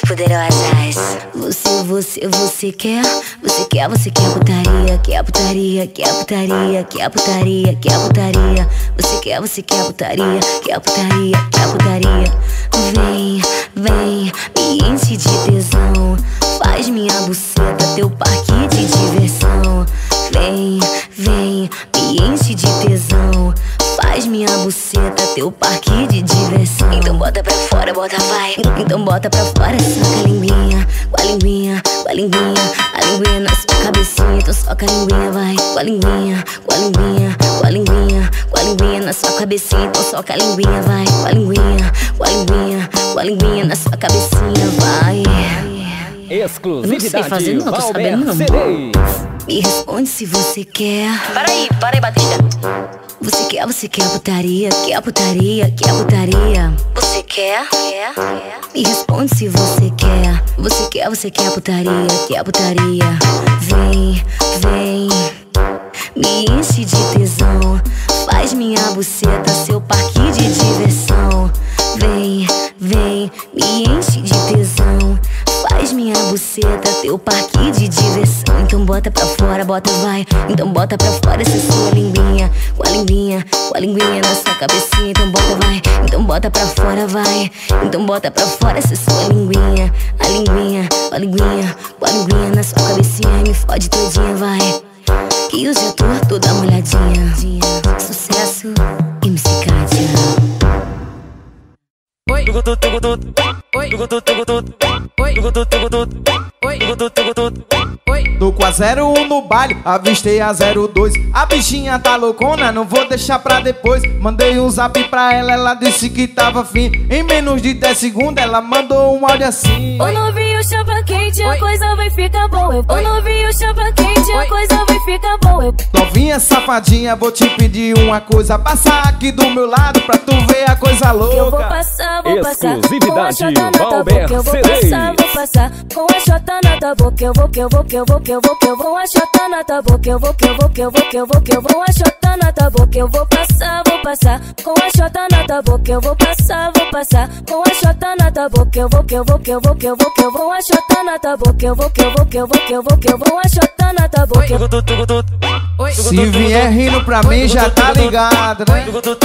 poderosas. Você, você, você quer? Você quer, você quer putaria? Quer putaria, quer putaria, quer putaria, quer putaria. Você quer, você quer putaria? Quer putaria, quer putaria. Vem, vem, me enche de tesão. Faz minha buceta teu parque de diversão. Vem, vem, me enche de tesão. Faz minha buceta teu parque de diversão. Então bota pra fora, bota vai. Então bota pra fora, soca a linguinha. Com a linguinha, com a linguinha. A linguinha na sua cabecinha. Então soca a linguinha, vai. Com a linguinha, com a linguinha. Com a linguinha, com a linguinha na sua cabecinha. Então soca a linguinha, vai. Com a linguinha, com a linguinha. Com a linguinha na sua cabecinha, vai. Exclusividade. Eu não sei fazer, não, tô sabendo não. Me responde se você quer. Para aí, para aí, Batista. Você quer, você quer putaria, quer putaria, quer putaria. Você quer? Quer? Me responde se você quer. Você quer, você quer putaria, quer putaria. Vem, vem, me enche de tesão. Faz minha buceta seu parque de diversão. Vem, vem, me enche de tesão. Faz minha buceta teu parque de diversão. Então bota pra fora, bota vai. Então bota pra fora essa sua linguinha. Com a linguinha, com a linguinha na sua cabecinha. Então bota vai, então bota pra fora vai. Então bota pra fora essa sua linguinha. A linguinha, com a linguinha, com a linguinha na sua cabecinha. E me fode todinha, vai. Que hoje eu tô toda molhadinha. Sucesso, M C Kátia. Tô com a zero um no baile, avistei a zero dois. A bichinha tá loucona, não vou deixar pra depois. Mandei um zap pra ela, ela disse que tava fim. Em menos de dez segundos ela mandou um áudio assim. Ô novinho, chapa quente, a coisa vai ficar boa. Ô novinho, chapa quente, a coisa vai ficar boa. Novinha safadinha, vou te pedir uma coisa. Passar aqui do meu lado pra tu ver a coisa louca. Eu vou passar, vou passar com a chota na tua boca. Eu vou passar, vou passar com a chota na tua boca. Eu vou, que eu vou, que eu vou, que eu vou, que eu vou a chota na tua boca. Eu vou, que eu vou, que eu vou, que eu vou, que eu vou a chota na tua boca. Eu vou passar, vou passar com a chota na tua boca. Eu vou passar, vou passar com a chota na tua boca. Eu vou, que eu vou, que eu vou, que eu vou, que eu vou a chota na tua boca. Eu vou, que eu vou, que eu vou, que eu vou, que eu vou a chota na tua boca. Se vier rindo pra mim já tá ligado, né?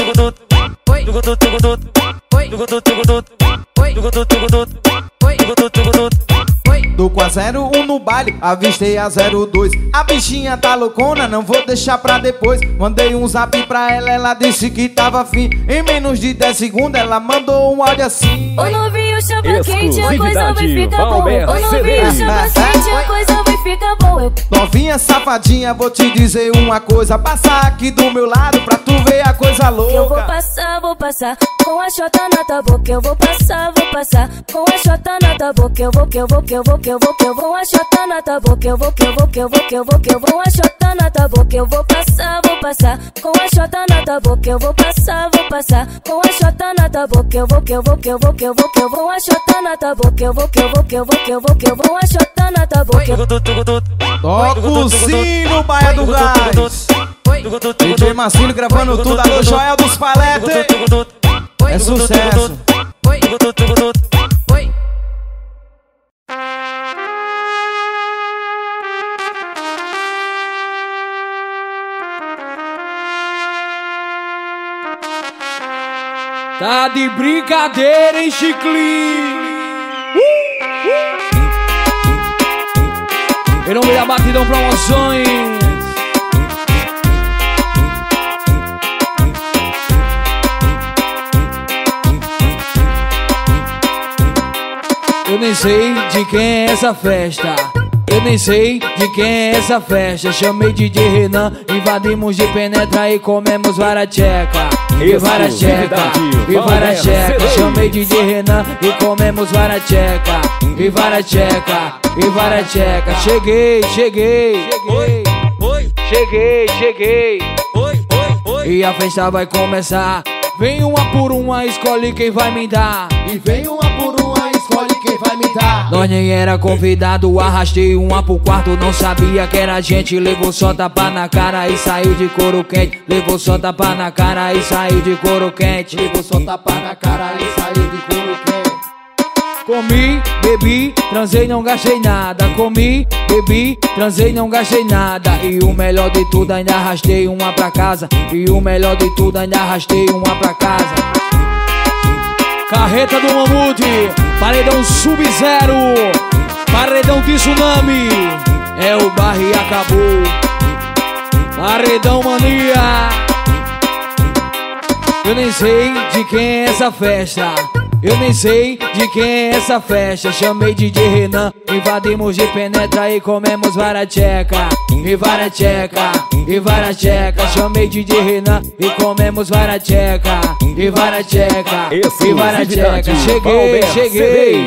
Tô com a zero um no baile, avistei a zero dois. A bichinha tá loucona, não vou deixar pra depois. Mandei um zap pra ela, ela disse que tava fim. Em menos de dez segundos ela mandou um áudio assim. Ô novinho, chapa quente, a coisa vai ficar boa. Ô novinho, chapa quente, a coisa vai ficar boa. Novinha safadinha, vou te dizer uma coisa. Passar aqui do meu lado pra tu ver a coisa louca. Eu vou passar, vou passar com a chota na tua boca. Eu vou passar, vou passar com a chota na tua boca. Eu vou, que eu vou, que eu vou, que eu vou, que eu vou a chota na tua boca. Eu vou, que eu vou, que eu vou, que eu vou, que eu vou a chota na tua boca. Eu vou passar, vou passar com a chota na tua boca. Eu vou passar, vou passar com a chota na tua boca. Eu vou, que eu vou, que eu vou, que eu vou, que eu vou a chota na tua boca. Eu vou, que eu vou, que eu vou, que eu vou, que eu vou a chota na tua boca. Toca o sino, Baia do Gás. D J Marcílio gravando tudo, alô Joel dos Paletes. É sucesso. Tá de brincadeira, hein, Chiclinho? Uh, uh. Em nome da Batidão Promoções. Eu nem sei de quem é essa festa. Eu nem sei de quem é essa festa. Chamei D J Renan, invadimos de penetra e comemos varacheca. E varacheca, e varacheca. Chamei D J Renan e comemos varacheca. E varacheca, e varacheca. Cheguei, cheguei, cheguei. Cheguei, cheguei. E a festa vai começar. Vem uma por uma, escolhe quem vai me dar. E vem uma por uma, escolhe quem vai me dar. Nós nem era convidado, arrastei uma pro quarto. Não sabia que era gente, levou só tapa na cara e saiu de couro quente. Levou só tapa na cara e saiu de couro quente. Levou só tapa na cara e saiu de couro quente. Comi, bebi, transei, não gastei nada. Comi, bebi, transei, não gastei nada. E o melhor de tudo, ainda arrastei uma pra casa. E o melhor de tudo, ainda arrastei uma pra casa. Carreta do Mamute, paredão Sub-Zero, paredão de Tsunami. É o barre e acabou. Paredão Mania. Eu nem sei de quem é essa festa. Eu nem sei de quem é essa festa. Chamei D J Renan, invadimos de penetra e comemos vara tcheca. E vara tcheca, e vara tcheca. Chamei D J Renan e comemos vara tcheca. E vara tcheca, e vara tcheca. Cheguei, cheguei.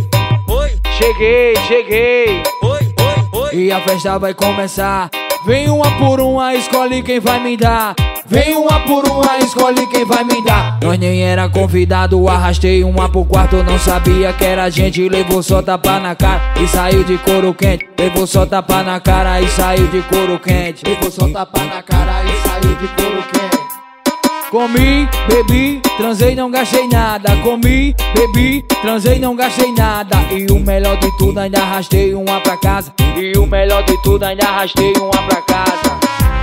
Cheguei, cheguei. E a festa vai começar. Vem uma por uma, escolhe quem vai me dar. Vem uma por uma, escolhe quem vai me dar. Nós nem era convidado, arrastei uma pro quarto. Não sabia que era gente, levou só tapa na cara e saiu de couro quente. Levou só tapa na cara e saiu de couro quente. Levou só tapa na cara e saiu de couro quente. Comi, bebi, transei, não gastei nada. Comi, bebi, transei, não gastei nada. E o melhor de tudo, ainda arrastei uma pra casa. E o melhor de tudo, ainda arrastei uma pra casa.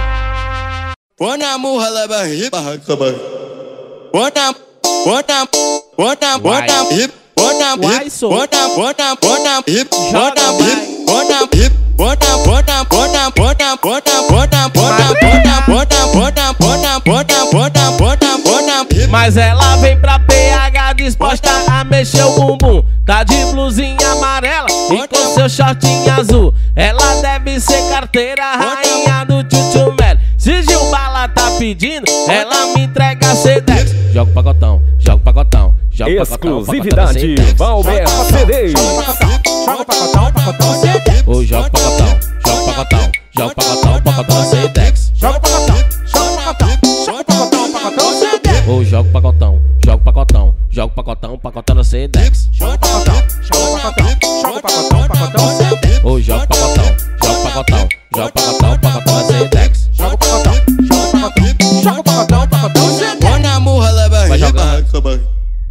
Põe a murra, leva hip, acaba. Põe a, põe a, põe a, põe a hip, põe a hip, põe a, põe a, põe a hip, põe a hip, põe a hip, põe a, põe a, põe a, põe a, põe a, põe a, põe a, põe a, põe a, põe a, põe a, põe a, põe a, põe a, põe a hip. Mas ela vem pra P H disposta a mexer o bumbum. Tá de blusinha amarela e com seu shortinho azul. Ela deve ser carteira, rainha do Tchutchu Mel. Se Gil Bala tá pedindo, ela me entrega Cedex. Joga o pacotão, joga o pacotão, joga o pacotão. Exclusividade Valber C D. Joga o pacotão, pacotão Cedex. Ô, joga o pacotão, joga o pacotão, joga o pacotão, pacotão Cedex. Joga o pacotão, joga o pacotão, joga o pacotão, pacotão Cedex. Ô, joga o pacotão, joga o pacotão, joga o pacotão, pacotão Cedex. Joga o pacotão, joga o pacotão, joga o pacotão, pacotão Cedex. Ô, joga o pacotão, joga o pacotão, joga o pacotão, pacotão Cedex. Joga o pacotão, joga o pacotão, joga o pacotão, pacotão Cedex. Põe a murra, leva hip, acaba.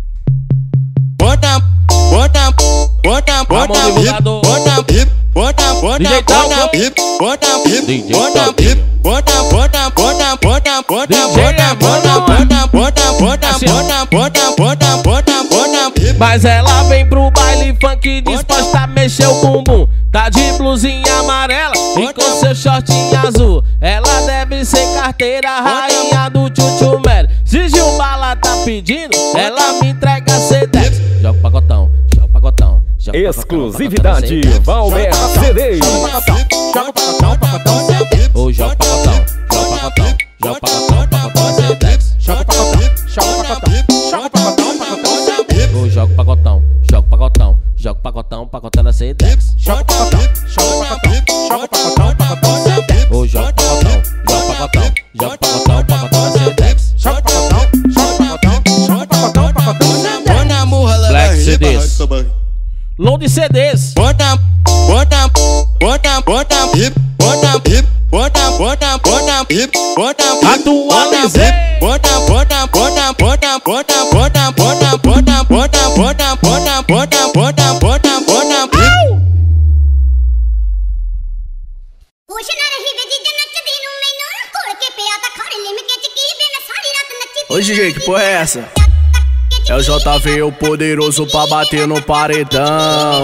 Põe a, põe a, põe a, põe a hip, põe a hip, põe a, põe a, põe a hip, põe a hip, põe a hip, põe a, põe a, põe a, põe a, põe a, põe a, põe a, põe a, põe a, põe a, põe a, põe a, põe a, põe a, põe a hip. Mas ela vem pro baile funk disposta a mexer o bumbum. Tá de blusinha amarela e com seu shortinho azul. Ela deve ser carteira, rainha do Tchutchu Mel. Se Gil Bala tá pedindo, ela me entrega Cedex. Joga o pacotão, joga o pacotão. Exclusividade Valber C D. Joga o pacotão, pacotão Cedex. Ô, joga o pacotão, joga o pacotão, joga o pacotão, pacotão Cedex. Joga o pacotão, joga o pacotão, joga o pacotão, pacotão Cedex. Ô, joga o pacotão, joga o pacotão, joga o pacotão, pacotão Cedex. Joga o pacotão, joga o pacotão, joga o pacotão, pacotão Cedex. Ô, joga o pacotão, joga o pacotão, joga o pacotão, pacotão Cedex. Joga o pacotão, joga o pacotão, joga o pacotão, pacotão Cedex. Põe a murra, leva Black C Ds. Load C Ds. Põe a, põe a, põe a, põe a hip, põe a hip, põe a, põe a, põe a hip, põe a hip, atualizei. Põe a, põe a, põe a, põe a, põe a, põe a, põe a, põe a, põe a, põe a, põe a, põe a, põe a, põe a, põe a hip. Ô D J, que porra é essa? É o J V, o poderoso pra bater no paredão.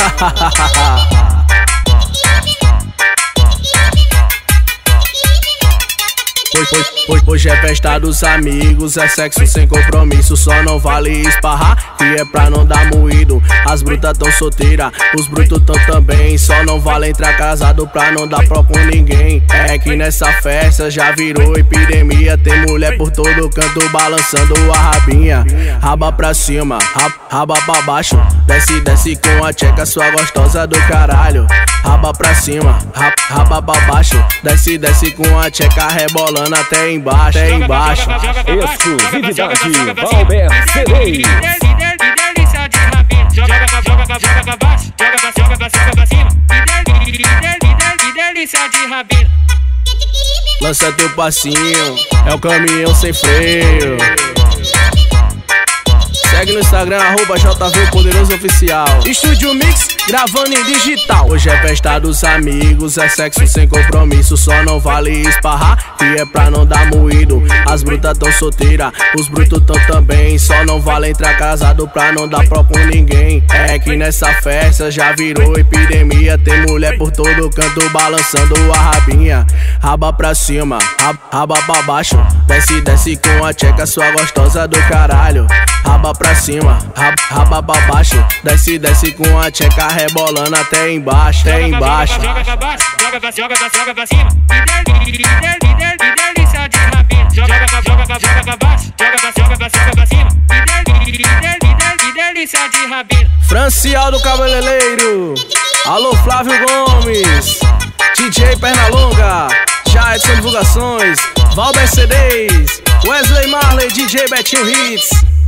Hoje, hoje, hoje é festa dos amigos, é sexo sem compromisso. Só não vale esparrar, que é pra não dar moído. As brutas tão solteiras, os brutos tão também. Só não vale entrar casado pra não dar pró com ninguém. É que nessa festa já virou epidemia. Tem mulher por todo canto balançando a rabinha. Raba pra cima, raba, raba pra baixo. Desce, desce com a tcheca, sua gostosa do caralho. Raba pra cima, raba, raba pra baixo. Desce, desce com a tcheca rebolando até embaixo, até embaixo. Exclusividade Valber C D. Delícia de rabinho. Joga, joga, joga, joga pra baixo. Joga, joga, joga pra cima. Delícia de rabinho. Lança teu passinho, é o caminhão sem freio. Segue aqui no Instagram, arroba J V Poderoso Oficial. Estúdio Mix, gravando em digital. Hoje é festa dos amigos, é sexo sem compromisso. Só não vale esparrar, que é pra não dar moído. As brutas tão solteiras, os brutos tão também. Só não vale entrar casado pra não dar pró com ninguém. É que nessa festa já virou epidemia. Tem mulher por todo canto balançando a rabinha. Raba pra cima, raba, raba pra baixo. Desce, desce com a tcheca, sua gostosa do caralho. Raba pra cima, raba, raba pra baixo. Desce, desce com a tcheca rebolando até embaixo, até embaixo. Joga pra baixo, joga pra cima, joga pra cima. Líder, líder, líder, delícia de rabinho. Joga pra, joga pra, joga pra baixo, joga pra, joga pra, joga pra cima. Líder, líder, líder, delícia de rabinho. Francial do Cabeleireiro. Alô Flávio Gomes, D J Pernalonga, Jackson Divulgações, Valber C Ds, Wesley Marley, D J Betinho Hits.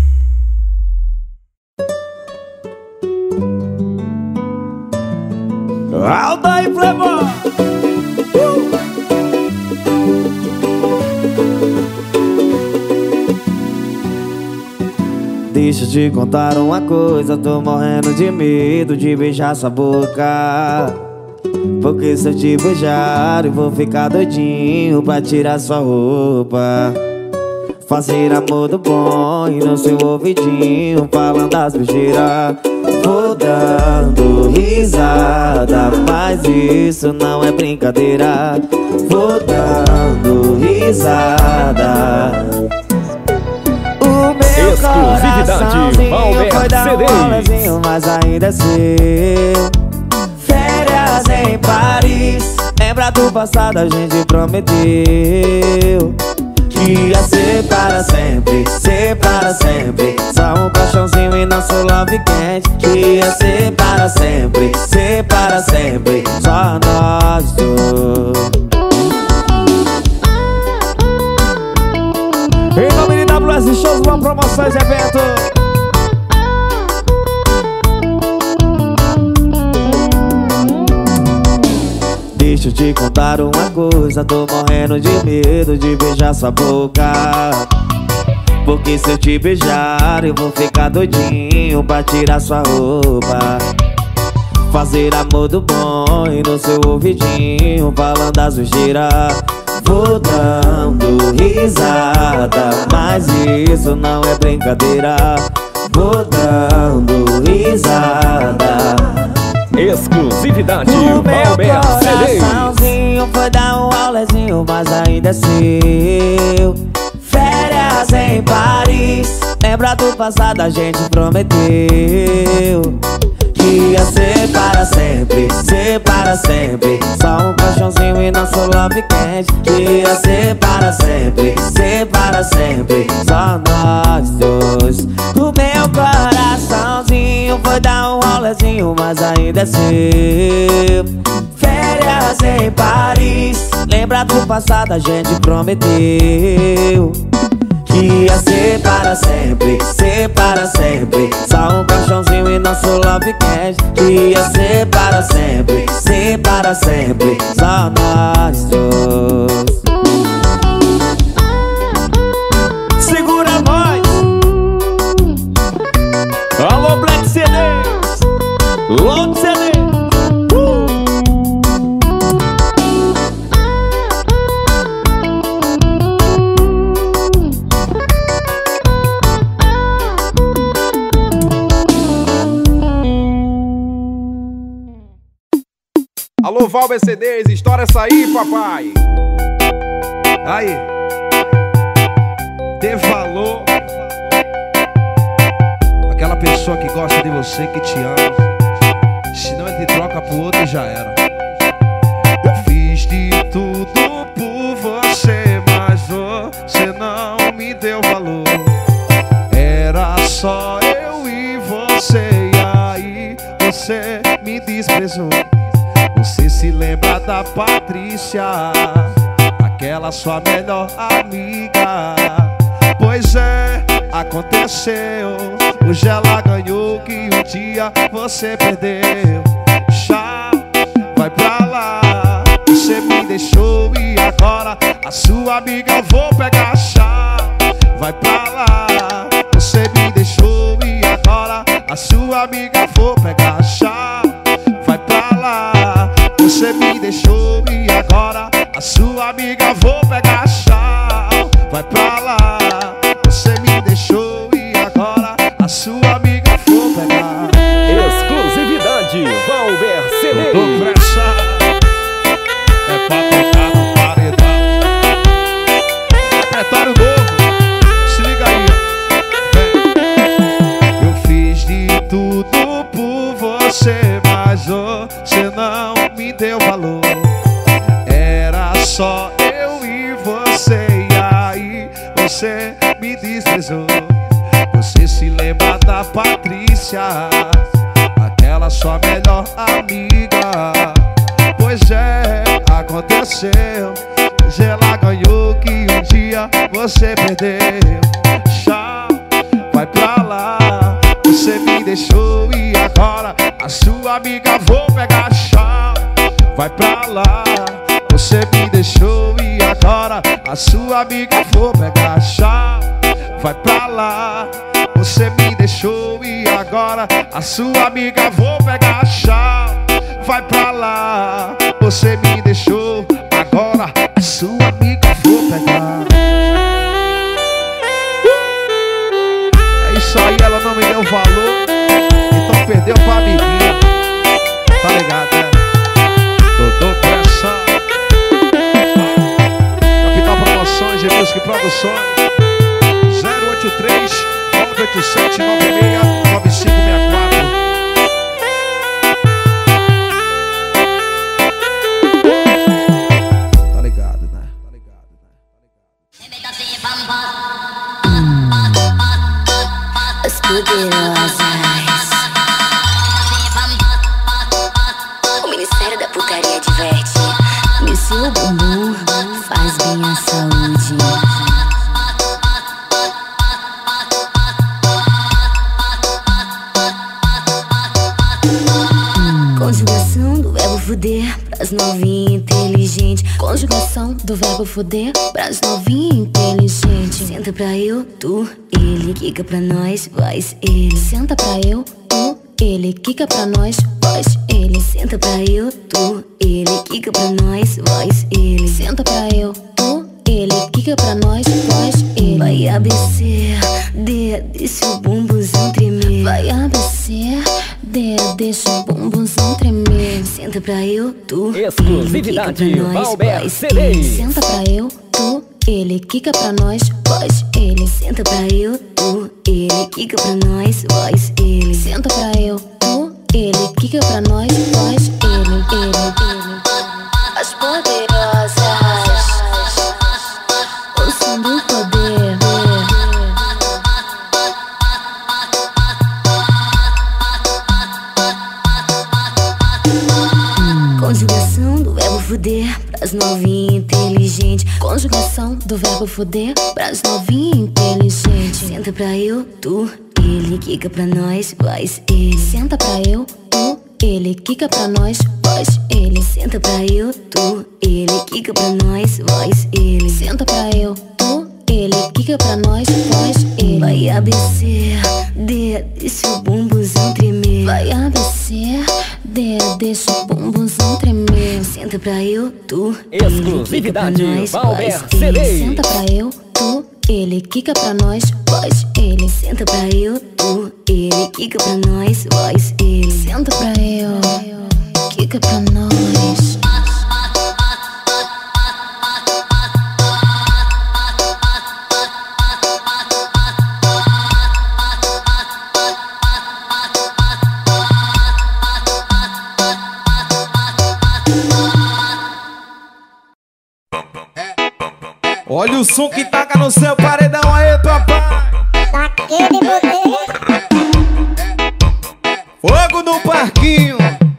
Alta e Playboy. uh! Deixa eu te contar uma coisa, tô morrendo de medo de beijar sua boca. Porque se eu te beijar eu vou ficar doidinho pra tirar sua roupa. Fazer amor do bom e no seu ouvidinho falando as besteiras. Vou dando risada, mas isso não é brincadeira. Vou dando risada. O meu coraçãozinho foi dar um rolezinho, mas ainda é seu. Férias em Paris, lembra do passado, a gente prometeu que ia ser para sempre, ser para sempre. Só um colchãozinho e nosso love quente. Que ia ser para sempre, ser para sempre. Só nós dois. Em nome de W S Shows, uma promoções evento. Deixa eu te contar uma coisa, tô morrendo de medo de beijar sua boca. Porque se eu te beijar eu vou ficar doidinho pra tirar sua roupa. Fazer amor do bom e no seu ouvidinho falando as besteiras. Vou dando risada, mas isso não é brincadeira. Vou dando risada. Exclusividade O meu Valber C coraçãozinho foi dar um aulezinho, mas ainda é seu. Férias em Paris, lembra do passado, a gente prometeu que ia ser para sempre, ser para sempre. Só um colchãozinho e nosso love quente. Que ia ser para sempre, ser para sempre. Só nós dois. O meu coraçãozinho foi dar um rolezinho, mas ainda é seu. Férias em Paris, lembra do passado, a gente prometeu que ia ser para sempre, ser para sempre. Só um colchãozinho e nosso love quente. Que ia ser para sempre, ser para sempre. Só nós dois. Segura nós. Alô Black C Ds, Load C Ds. Alô, Valber C Ds, estoura essa aí, papai. Aí. Dê valor. Aquela pessoa que gosta de você, que te ama. Se não ele troca pro outro, já era. Eu fiz de tudo por você, mas você não me deu valor. Era só eu e você, e aí você me desprezou. Você se lembra da Patrícia, aquela sua melhor amiga? Pois é, aconteceu. Hoje ela ganhou que um dia você perdeu. Tchau, vai pra lá. Você me deixou e agora a sua amiga eu vou pegar. Chá, vai pra lá. Você me deixou e você, mas você não me deu valor. Era só eu e você, e aí você me desprezou. Você se lembra da Patrícia, aquela sua melhor amiga? Pois é, aconteceu. Hoje ela ganhou que um dia você perdeu. Tchau, vai pra lá. Você me deixou e agora a sua amiga vou pegar. Tchau, vai pra lá. Você me deixou e agora a sua amiga vou pegar. Tchau, vai pra lá. Você me deixou e agora a sua amiga vou pegar. Tchau, vai pra lá. Você me deixou, agora a sua amiga vou pegar. É isso aí, ela não me deu valor, então perdeu pra amiguinha. Tá ligado, né? Dodô Pressão, Capital Promoções e Music Produções. Zero oito três nove oito sete nove seis nove cinco seis quatro. As poderosas. O Ministério da Putaria diverte. E o seu bumbum faz bem à saúde. Conjugação do verbo fuder pras novinhas inteligentes. Conjugação do verbo fuder pras novinhas inteligentes. Senta pra eu, tu, ele. Quica pra nós, voz, ele. Senta pra eu, tu, ele. Quica pra nós, voz, ele. Senta pra eu, tu, ele. Quica pra nós, voz, ele. Senta pra eu, tu, ele. Quica pra nós, voz, ele. Vai A B C, D, deixa o bumbuzão tremer. Vai A B C, D, deixa o bumbuzão tremer. Senta pra eu, tu, exclusividade, ele. Quica pra nós, Valber voz, ele. Senta pra eu, tu, ele. Quica pra nós, voz, ele. Senta pra eu, tu, ele. Quica pra nós, voz, ele. Senta pra eu, tu, ele. Quica pra nós, voz, ele. Ele, ele. As poderosas, o som do poder. Conjugação do verbo fuder pras novinhas inteligentes. Conjugação do verbo fuder pras novinhas inteligentes. Senta pra eu, tu, ele. Quica pra nós, voz, ele. Senta pra eu, tu, ele. Quica pra nós, voz, ele. Senta pra eu, tu, ele. Quica pra nós, voz, ele. Senta pra eu, tu, ele. Quica pra nós, voz, ele. Vai A B C, D, deixa o bumbuzão tremer. Vai A B C, D, deixa o bumbuzão tremer. Senta pra eu, tu, ele. Quica pra nós, voz, ele. Senta pra eu, tu, ele. Quica pra nós, voz, ele. Senta pra eu, tu, ele. Quica pra nós, voz, ele. Senta pra eu, quica pra nós. Olha o som que taca no seu paredão aí, papai. Daquele modelo. Fogo no parquinho.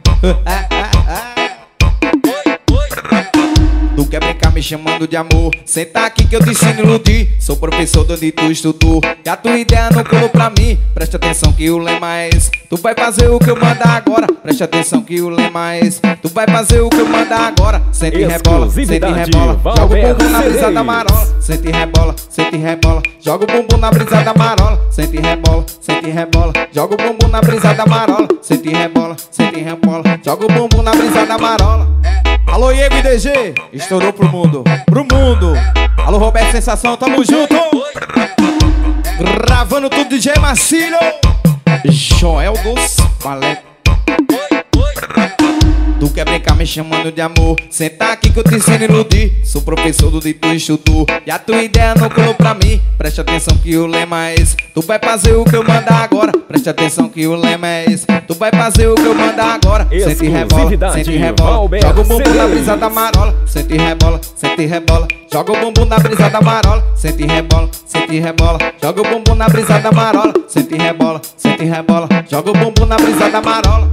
Tu quer brincar me chamando de amor? Senta aqui que eu te ensino a iludir. Sou professor de onde tu estudou, e a tua ideia não colou pra mim. Presta atenção que o lema é esse. Tu vai fazer o que eu mandar agora. Presta atenção que o lema é esse. Tu vai fazer o que eu mandar agora. Senta e rebola, senta e rebola. Joga o bumbum na brisa da marola. Senta e rebola, senta e rebola. Joga o bumbum na brisa da marola. Senta e rebola, senta e rebola. Joga o bumbum na brisa da marola. Senta e rebola, senta e rebola. Joga o bumbum na brisa da marola. Alô, Iego e D G, estourou pro mundo, pro mundo. Alô, Roberto Sensação, tamo junto. Gravando tudo, D J Marcílio, Joel dos Valete. Tu quer brincar me chamando de amor? Senta aqui que eu te ensino a iludir. Sou professor do dito instrutor e a tua ideia não colou pra mim. Preste atenção que o lema é esse. Tu vai fazer o que eu mandar agora. Preste atenção que o lema é esse. Tu vai fazer o que eu mandar agora. Sente e rebola, sente e rebola. Joga o bumbum na brisa da marola. Sente e rebola, sente e rebola. Joga o bumbum na brisa da marola. Sente e rebola, sente e rebola. Joga o bumbum na brisa da marola. Sente e rebola, sente e rebola. Joga o bumbum na brisa da marola.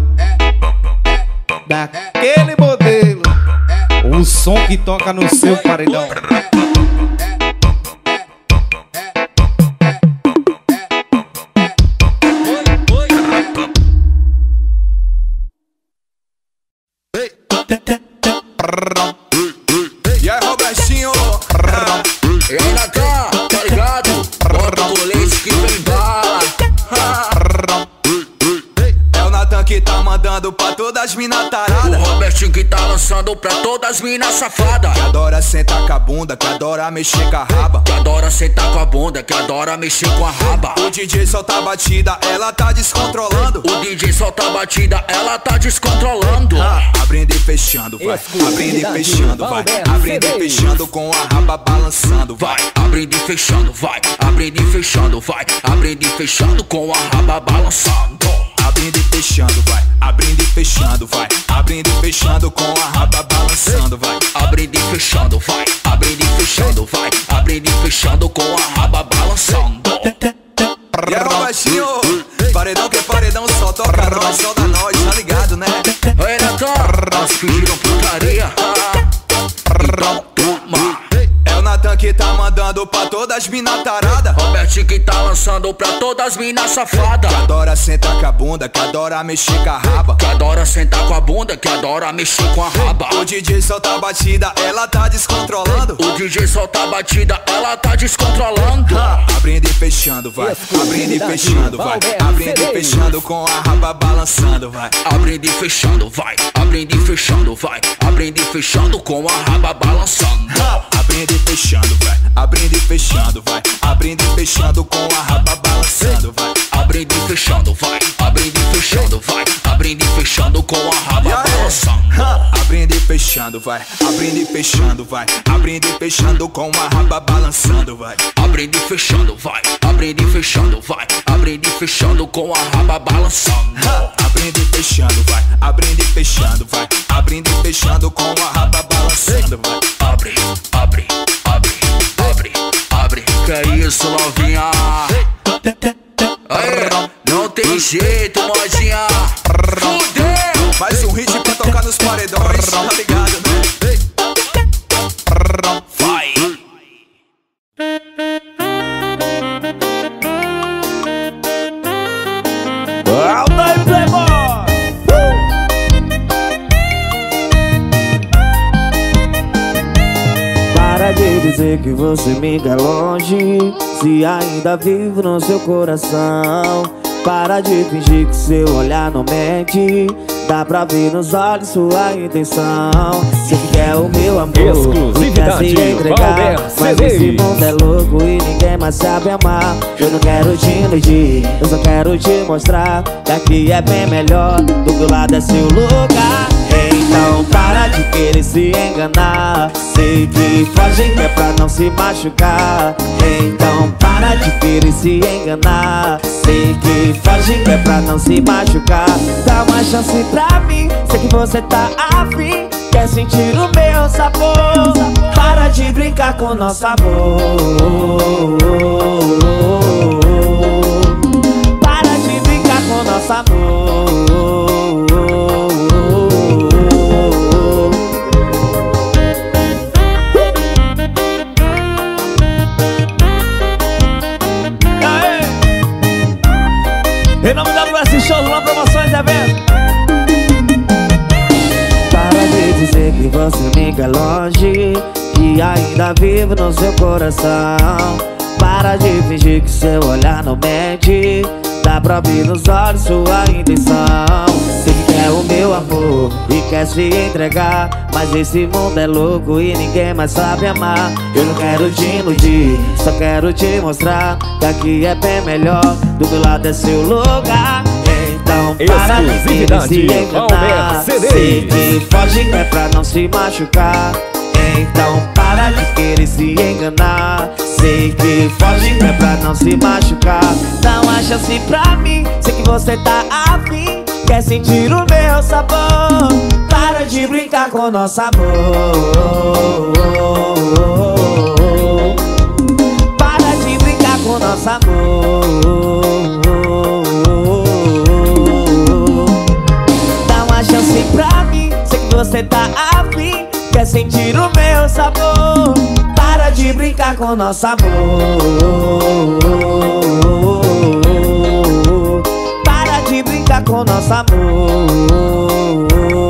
Daquele modelo, o som que toca no seu paredão. E aí, Robertinho? E aí, Natan, tá ligado? Bota o colete que vem bala. É o Natan que tá mandando pra todas as mina taradas. O Robertinho que tá lançando pra todas as mina safada. Que adora sentar com a bunda, que adora mexer com a raba. Que adora sentar com a bunda, que adora mexer com a raba. O D J solta a batida, ela tá descontrolando. O D J solta a batida, ela tá descontrolando. Ah, abrindo e fechando, vai. Abrindo e fechando, vai. Abrindo e fechando com a raba balançando, vai. Abrindo e fechando, vai. Abrindo e fechando, vai. Abrindo e fechando com a raba balançando. Abrindo e fechando, vai. Abrindo e fechando, vai. Abrindo e fechando com a raba balançando, vai. Abrindo e fechando, vai. Abrindo e fechando, vai. Abrindo e fechando com a raba balançando. E aí, Robertinho? Paredão que é paredão, só toca nós, só da nós, tá ligado, né? Ei, Natan, nós pediram putaria. Então toma. É o Natan que tá mandando pra todas as mina taradas. Robertinho que tá lançando pra todas as mina safada. Que adora sentar com a bunda, que adora mexer com a raba. Que adora sentar com a bunda, que adora mexer com a raba. O D J solta a batida, ela tá descontrolando. O D J solta a batida, ela tá descontrolando. Ah, abrindo e fechando, vai. Abrindo e fechando, vai. Abrindo e fechando com a raba balançando, vai. Abrindo e fechando, vai. Abrindo e fechando, vai. Abrindo e fechando com a raba balançando. Abrindo e fechando, vai. Abrindo e fechando, vai. Abrindo e fechando com a raba balançando, vai. Abrindo e fechando, vai. Abrindo e fechando, vai. Abrindo e fechando com a raba balançando. Abrindo e fechando, vai. Abrindo e fechando, vai. Abrindo e fechando com a raba balançando, vai. Abrindo e fechando, vai. Abrindo e fechando, vai. Abrindo e fechando com a raba balançando. Abrindo e fechando, vai. Abrindo e fechando, vai. Abrindo e fechando com a raba balançando, vai. Abre, abre, abre, abre, abre. Que é isso, novinha? Aê, não tem jeito, modinha. Fudeu! Mais um hit pra tocar nos paredões, tá ligado, né? Vai! Alda e Playboy! Para de dizer que você me quer longe, se ainda vivo no seu coração. Para de fingir que seu olhar não mente, dá pra ver nos olhos sua intenção. Você quer o meu amor e quer se entregar, mas esse mundo é louco e ninguém mais sabe amar. Eu não quero te iludir, eu só quero te mostrar que aqui é bem melhor, do que o lado é seu lugar. Então para de querer se enganar, sei que foge que é pra não se machucar. Então para de querer se enganar, sei que foge que é pra não se machucar. Dá uma chance pra mim, sei que você tá afim, quer sentir o meu sabor. Para de brincar com nosso amor, para de brincar com nosso amor. Em nome da W S Shows, uma promoções e eventos. Para de dizer que você me quer longe, que ainda vivo no seu coração. Para de fingir que seu olhar não mente, dá pra ver nos olhos sua intenção. Sei que quer o meu amor e quer se entregar, mas esse mundo é louco e ninguém mais sabe amar. Eu não quero te iludir, só quero te mostrar que aqui é bem melhor, do meu lado é seu lugar. Então Então para de querer se enganar. Sei que foge é pra não se machucar. Então para de querer se enganar. Sei que foge é pra não se machucar. Dá uma chance pra mim, sei que você tá afim. Quer sentir o meu sabor. Para de brincar com nosso amor. Para de brincar com nosso amor. Dá uma chance pra mim, sei que você tá afim. Quer sentir o meu sabor. Para de brincar com nosso amor. Para de brincar com nosso amor.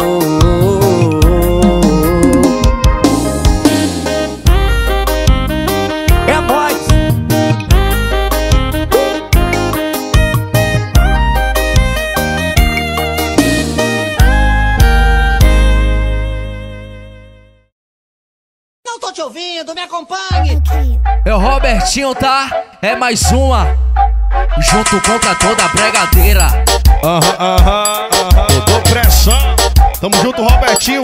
É nóis. Não tô te ouvindo, me acompanhe. É o Robertinho, tá? É mais uma. Junto contra toda a bregadeira. Aham, aham, aham. Eu tô pressão. Tamo junto, Robertinho.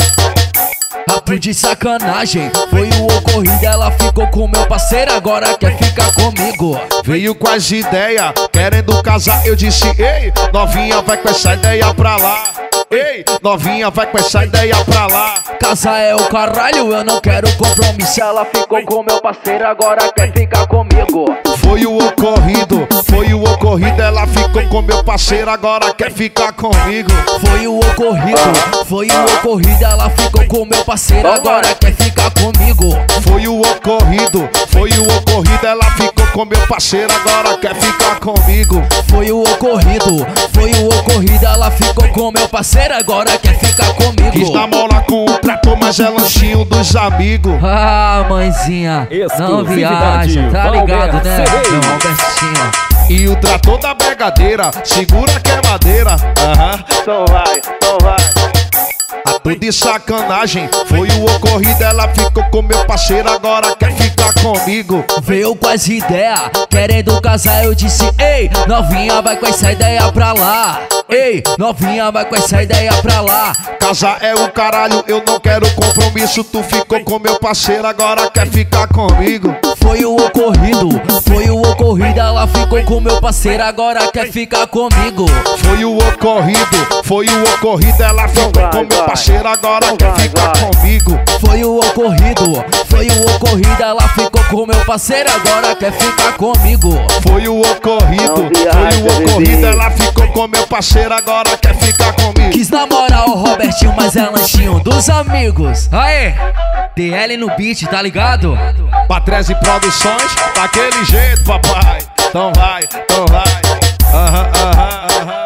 Papo de sacanagem, foi o ocorrido, ela ficou com meu parceiro, agora quer ficar comigo. Veio com as ideias, querendo casar, eu disse, ei, novinha vai com essa ideia pra lá. Ei, novinha vai com essa ideia pra lá. Casar é o caralho, eu não quero compromisso. Ela ficou com meu parceiro, agora quer ficar comigo. Foi o ocorrido, foi o ocorrido, ela ficou com meu parceiro, agora quer ficar comigo. Foi o ocorrido, foi o ocorrido, ela ficou com meu parceiro, agora quer ficar comigo. Foi o ocorrido, foi o ocorrido, ela ficou com meu parceiro, agora quer ficar comigo. Foi o ocorrido, foi o ocorrido, ela ficou com meu parceiro, agora quer ficar comigo. Quis namorar com o trator, mas é lanchinho dos amigos. Ah, mãezinha, não viaja, tá ligado, né? Meu Robertinho. E o trator da bregadeira, segura que é madeira. Aham, então vai, então vai. Ato de sacanagem, foi o ocorrido, ela ficou com meu parceiro, agora quer ficar comigo. Veio com as ideias, querendo casar, eu disse, ei, novinha vai com essa ideia pra lá. Ei, novinha vai com essa ideia pra lá. Casar é o caralho, eu não quero compromisso. Tu ficou com meu parceiro, agora quer ficar comigo. Foi o ocorrido, foi o ocorrido, ela ficou com meu parceiro, agora quer ficar comigo. Foi o ocorrido, foi o ocorrido, ela ficou com meu parceiro, agora quer ficar comigo. Foi o ocorrido, foi o ocorrido, ela ficou com meu parceiro, agora quer ficar comigo. Foi o ocorrido, foi o ocorrido, ela ficou com meu parceiro, agora quer ficar comigo. Quis namorar o Robertinho, mas é lanchinho dos amigos. Aê, D L no beat, tá ligado? Patrese Produções, daquele jeito, papai. Então vai, então vai. Aham, aham, aham.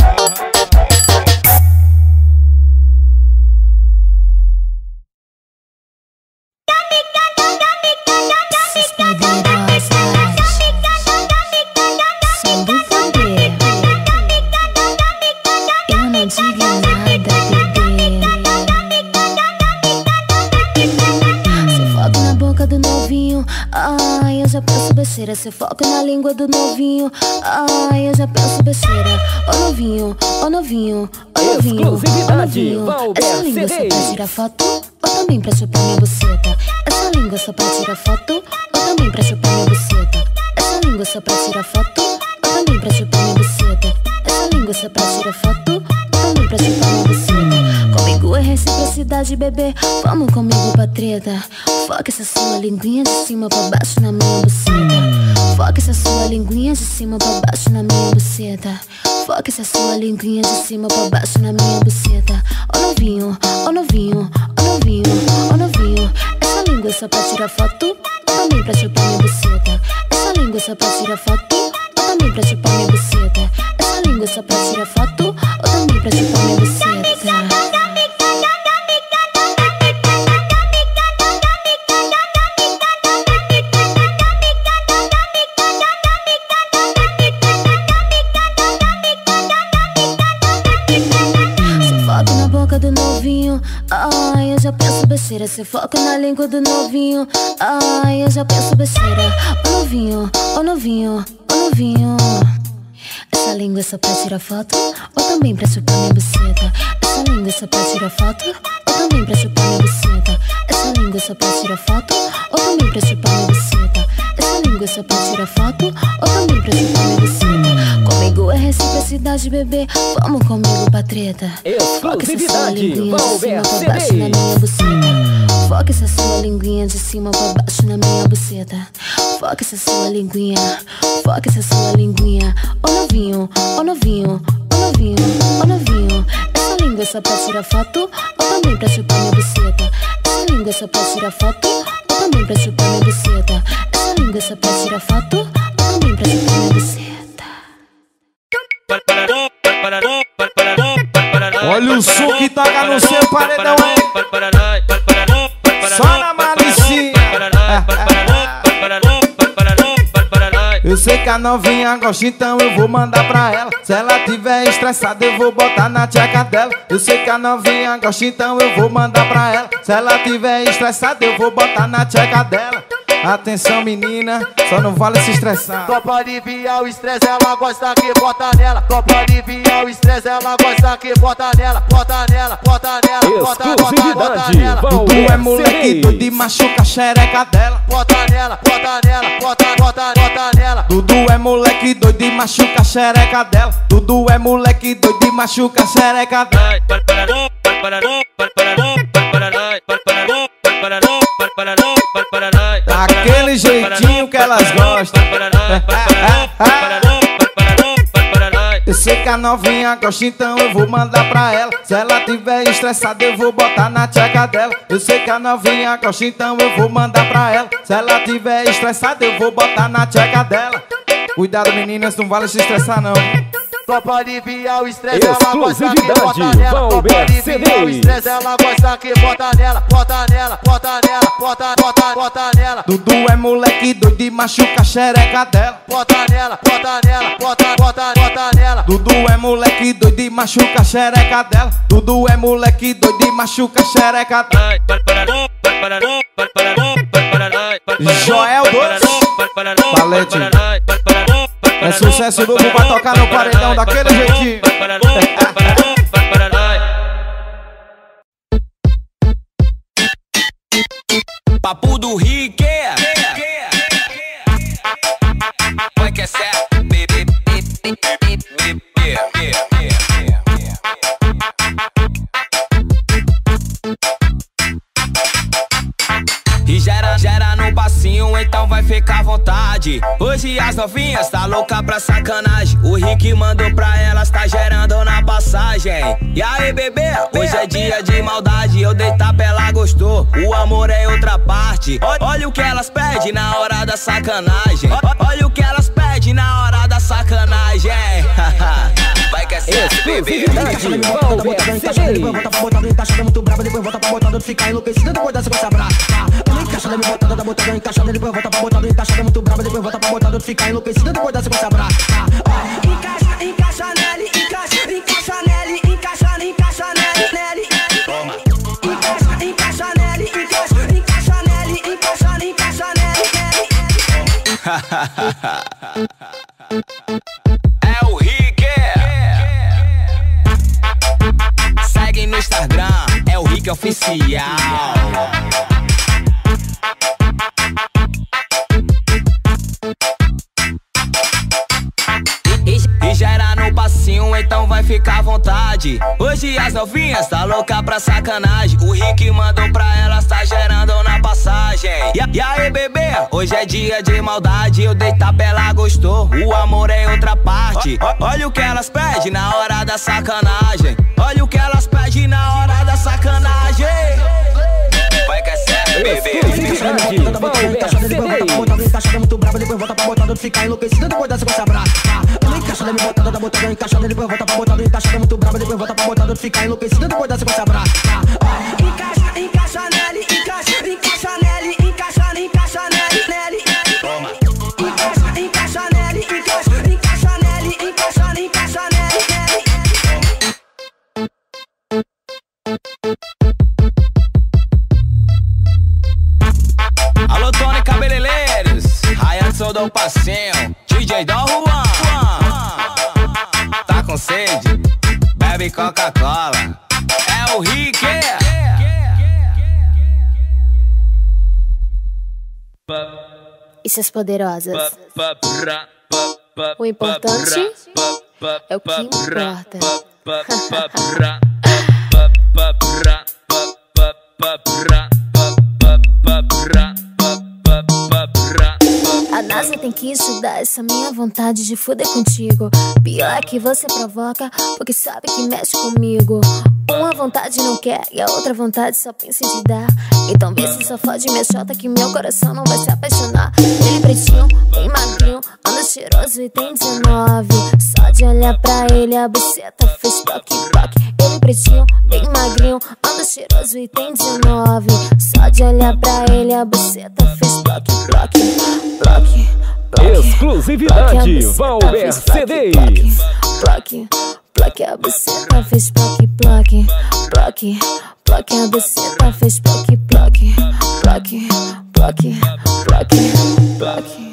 Ai, eu já penso besteira. Cê foca na língua do novinho. Ai, eu já penso besteira. Ó novinho, ó novinho, ó novinho, ó novinho. Essa língua só pra tirar foto ou também pra chupar minha buceta? Essa língua só pra tirar foto ou também pra chupar minha buceta? Essa língua só pra tirar foto ou também pra chupar minha buceta? Essa língua só pra tirar foto ou também pra chupar minha buceta? Comigo é reciprocidade, bebê. Vamos comigo pra treta. Foca essa sua linguinha de cima pra baixo na minha buceta. Foca essa sua linguinha de cima pra baixo na minha buceta. Foca essa sua linguinha de cima pra baixo na minha buceta. Ó novinho, ó novinho, ó novinho, ó novinho. Essa língua é só pra tirar foto ou também pra chupar minha buceta? Essa língua é só pra tirar foto ou também pra chupar minha buceta? Essa língua é só pra tirar foto ou também pra chupar minha buceta? Do novinho, ai, eu já penso besteira. Cê foca na língua do novinho, ai, eu já penso besteira. Ó novinho, ó novinho, ó novinho. Essa linguiça pra tirar foto ou também pra chupar minha buceta? Essa linguiça pra tirar foto ou também pra chupar minha buceta? Essa linguiça pra tirar foto ou também pra chupar minha buceta? Essa linguiça pra tirar foto ou também pra chupar minha buceta? Comigo é reciprocidade, bebê, vamos comigo pra treta. Foca essa sua linguinha de cima pra baixo na minha buceta. Foca essa sua linguinha de cima pra baixo na minha buceta. Foca essa sua linguinha, foca essa sua linguinha. Ô novinho, ô novinho, ô novinho, ô novinho. Essa linguiça pra tirar foto ou também pra chupar minha buceta? Essa linguiça pra tirar foto ou também pra chupar minha buceta? Essa linguiça pra tirar foto ou também pra chupar minha buceta? Olha o som que toca no seu paredão, hein? Só na malicinha. Eu sei que a novinha gosta, então eu vou mandar pra ela. Se ela tiver estressada, eu vou botar na tcheca dela. Eu sei que a novinha gosta, então eu vou mandar pra ela. Se ela tiver estressada, eu vou botar na tcheca dela. Atenção menina, só não vale se estressar. Só pra aliviar o estresse, ela gosta que bota nela. Só pra aliviar o estresse, ela gosta que bota nela. Bota nela, bota nela, bota, bota, bota nela. Dudu é moleque doido e machuca a xereca dela. Bota nela, bota nela, bota, bota, bota nela. Dudu é moleque doido e machuca a xereca dela. Dudu é moleque doido e machuca a xereca dela. Daquele jeitinho que elas gostam. Eu sei que a novinha gosta, então eu vou mandar pra ela. Se ela tiver estressada, eu vou botar na tcheca dela. Eu sei que a novinha gosta, então eu vou mandar pra ela. Se ela tiver estressada, eu vou botar na tcheca dela. Cuidado meninas, não vale se estressar não. Só pra aliviar o estresse, ela gosta que bota nela. Só pra aliviar o estresse, ela gosta que bota nela. Bota nela, bota nela, bota, bota, bota nela. Dudu é moleque doido e machuca a xereca dela. Bota nela, bota nela, bota, bota, bota nela. Dudu é moleque doido e machuca a xereca dela. Dudu é moleque doido e machuca a xereca dela. Joel dois Palete. É sucesso duplo pra tocar no paredão daquele jeitinho. Papo do Rick. Vai que é certo, bebê. E gera, gera no passinho, então vai ficar à vontade. Hoje as novinhas tá louca pra sacanagem. O Rick mandou pra elas, tá gerando na passagem. E aí bebê, hoje é dia de maldade. Eu deitar pra ela gostou, o amor é outra parte. Olha o que elas pedem na hora da sacanagem. Olha o que elas pedem na hora da sacanagem. Vai que é certo, bebê. Volta pra botada, encaixada muito brava. Depois volta pra botada, ficar enlouquecida. Depois dessa coisa brava. Encaixada, me botada, da botada, encaixada. Depois volta pra botada, encaixada muito brava. Depois volta pra botada, ficar enlouquecida. Depois dessa coisa brava. Encaixa, encaixa nele, encaixa, encaixa nele, encaixa, encaixa nele, nele. Toma. Encaixa, encaixa nele, encaixa, encaixa nele, encaixa, encaixa nele. É o Rick. Segue no Instagram, é o Rick Oficial. E gera no passinho, então vai ficar à vontade. Hoje as novinhas tá louca pra sacanagem. O Rick mandou pra elas, tá gerando na passagem. E, e aí bebê, hoje é dia de maldade. Eu deitar pra ela gostou, o amor é outra parte. O, olha o que elas pedem na hora da sacanagem. Olha o que elas pedem na hora da sacanagem. Vai que é certo, bebê. Encaixada muito brava, depois volta pra botada, ficar enlouquecida. Depois dessa coisa brava. Encaixada, me botada, da botada, encaixada. Depois volta pra botada, encaixada muito brava. Depois volta pra botada, ficar enlouquecida. Depois dessa coisa brava. Encaixa, encaixa nele, encaixa, encaixa nele, encaixa, encaixa nele, nele. Toma. Encaixa, encaixa nele, encaixa, encaixa nele, encaixa, encaixa nele, nele. Alô, Tony Cabeleireiros, Ryan Sou do Passinho, D J Dom Juan. sede, bebe Coca-Cola. É o Rick. E suas poderosas? O importante é o que importa. A NASA tem que estudar essa minha vontade de fuder contigo. Pior é que você provoca, porque sabe que mexe comigo. Uma vontade não quer e a outra vontade só pensa em te dar. Então vê se só fode minha chota que meu coração não vai se apaixonar. Ele pretinho, bem magrinho, anda cheiroso e tem dezenove. Só de olhar pra ele a buceta fez toque-toque. Ele pretinho, bem magrinho, anda cheiroso e tem dezenove. Só de olhar pra ele a buceta fez toque-toque. Bloque, bloque, exclusividade Valber C Ds. Bloque, bloque, a buceta fez bloque, bloque, bloque, bloque, a buceta fez bloque, bloque, bloque, bloque, bloque, bloque.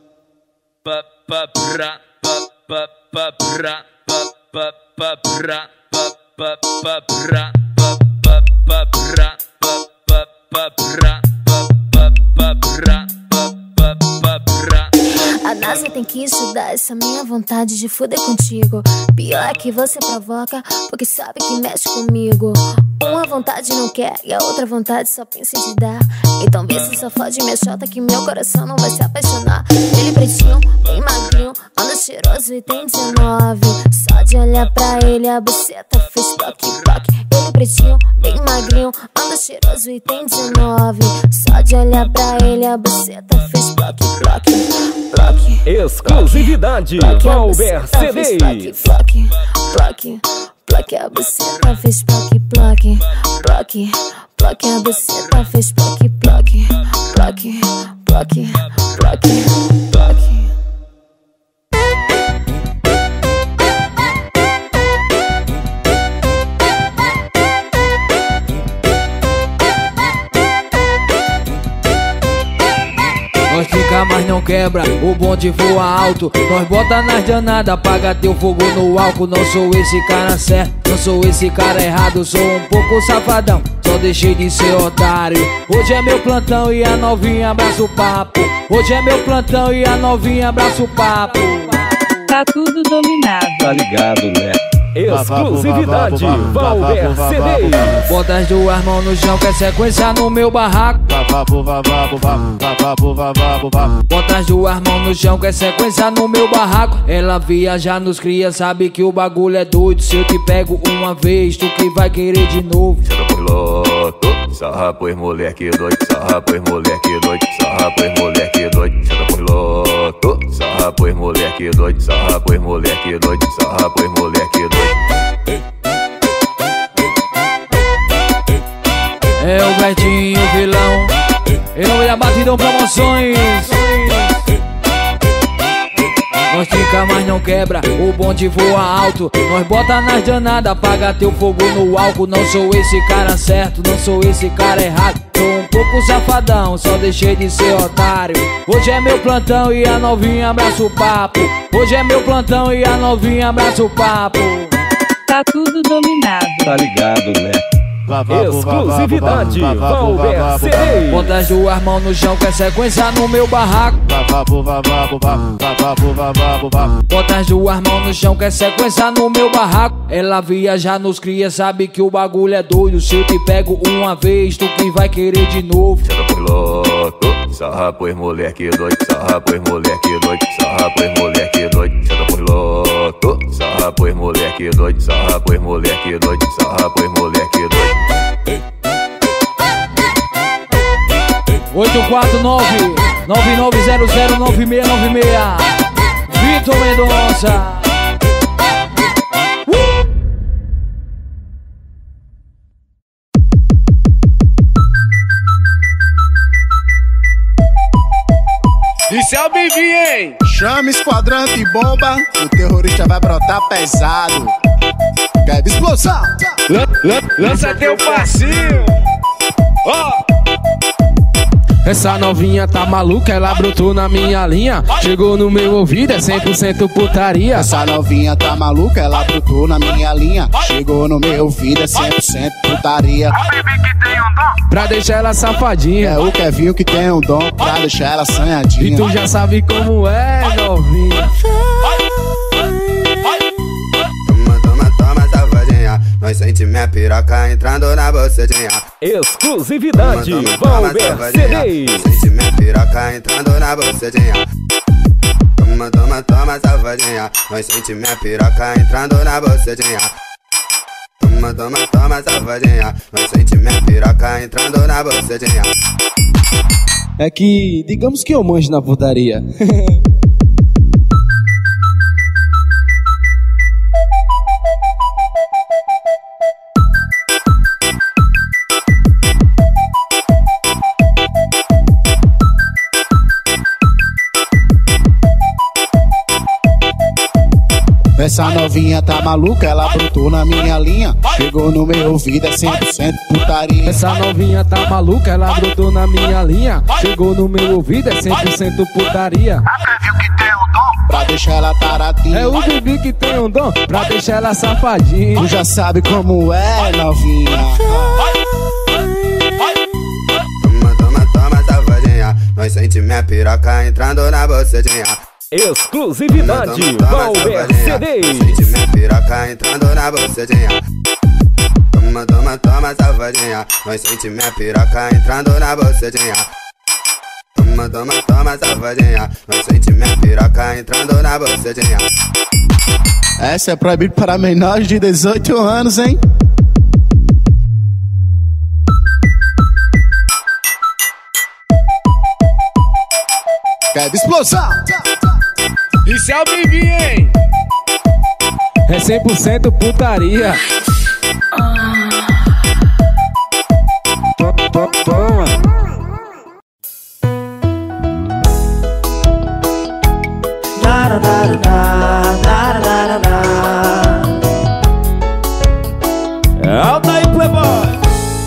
A NASA tem que estudar essa minha vontade de fuder contigo. Pior é que você provoca, porque sabe que mexe comigo. Uma vontade não quer e a outra vontade só pensa em te dar. Então vê se só fode minha chota que meu coração não vai se apaixonar. Ele pretinho, bem magrinho, anda cheiroso e tem dezenove. Só de olhar pra ele a buceta fez toque-toque. Ele pretinho, bem magrinho, anda cheiroso e tem dezenove. Só de olhar pra ele a buceta fez toque-toque. Bloque, exclusividade Valber C Ds. Bloque, bloque, bloque, a buceta fez bloque, bloque, bloque, bloque, a buceta fez bloque, bloque, bloque, bloque, bloque, bloque. Nós fica, mas não quebra, o bonde voa alto. Nós bota nas danadas, apaga teu fogo no álcool. Não sou esse cara certo, não sou esse cara errado. Sou um pouco safadão, só deixei de ser otário. Hoje é meu plantão e a novinha abraça o papo. Hoje é meu plantão e a novinha abraça o papo. Tá tudo dominado. Tá ligado, né? Exclusividade Valber C Ds. Bota as duas mãos no chão, quer sequência no meu barraco. Bota as duas mãos no chão, quer sequência no meu barraco. Ela viaja nos cria, sabe que o bagulho é doido. Se eu te pego uma vez, tu que vai querer de novo. Sarra pois moleque doido, sarra pois moleque doido, sarra pois moleque doido, senta pois louco. Sarra pois moleque doido, sarra pois moleque doido, sarra pois moleque doido. É o Betinho vilão, eu e a Batidão Promoções. Nós fica, mas não quebra, o bonde voa alto. Nós bota nas danadas, apaga teu fogo no álcool. Não sou esse cara certo, não sou esse cara errado. Sou um pouco safadão, só deixei de ser otário. Hoje é meu plantão e a novinha abraça o papo. Hoje é meu plantão e a novinha abraça o papo. Tá tudo dominado. Tá ligado, né? Exclusividade Valber C Ds. Bota as duas mãos no chão, quer sequência no meu barraco. Bota as duas mãos no chão, quer sequência no meu barraco. Ela viaja nos cria, sabe que o bagulho é doido. Se eu te pego uma vez, tu que vai querer de novo. Senta pois louco, sarra pois moleque doido, sarra pois moleque doido, sarra pois moleque doido, senta pois louco. Sarra pois moleque doido, sarra pois moleque doido, sarra pois moleque doido. oito quatro nove, nove nove zero zero, nove seis nove seis. Vitor Mendonça. uh! Isso é o Bibi, hein? Chama esquadrão de bomba, o terrorista vai brotar pesado. Quer explosão? Lan, lan, lança teu passinho. Ó. Oh. Essa novinha tá maluca, ela brotou na minha linha. Chegou no meu ouvido, é cem por cento putaria. Essa novinha tá maluca, ela brotou na minha linha. Chegou no meu ouvido, é cem por cento putaria. Pra deixar ela safadinha. É o Kevinho que tem um dom pra deixar ela sanhadinha. E tu já sabe como é, novinha. Toma, toma, toma, safadinha. Nós sente minha piroca entrando na bocedinha. Exclusividade, Valber C D. Nós sente minha piroca entrando na bocedinha. Toma, toma, toma, safadinha. Nós sente minha piroca entrando na bocedinha. Toma, toma, toma, safadinha. Nós sente minha piroca entrando na bocedinha. É que, digamos que eu manjo na putaria. Essa novinha tá maluca, ela brotou na minha linha. Chegou no meu ouvido, é cem por cento putaria. Essa novinha tá maluca, ela brotou na minha linha. Chegou no meu ouvido, é cem por cento putaria. Pra deixar ela taradinha. É o Bibi que tem um dom pra deixar ela safadinha. Tu já sabe como é, novinha. Toma, toma, toma, safadinha. Nós sente minha piroca entrando na bocedinha. Exclusividade, Valber C D. Sente minha piroca entrando na bocedinha. Toma, toma, toma, safadinha. Nós sente minha piroca entrando na bocedinha. Toma, toma, toma, safadinha. Nós sente minha piroca entrando na bocedinha. Essa é proibida para menores de dezoito anos, hein? Quer explosão? Isso é o Bibi, hein? É cem por cento putaria. Toma. Alta aí, playboy.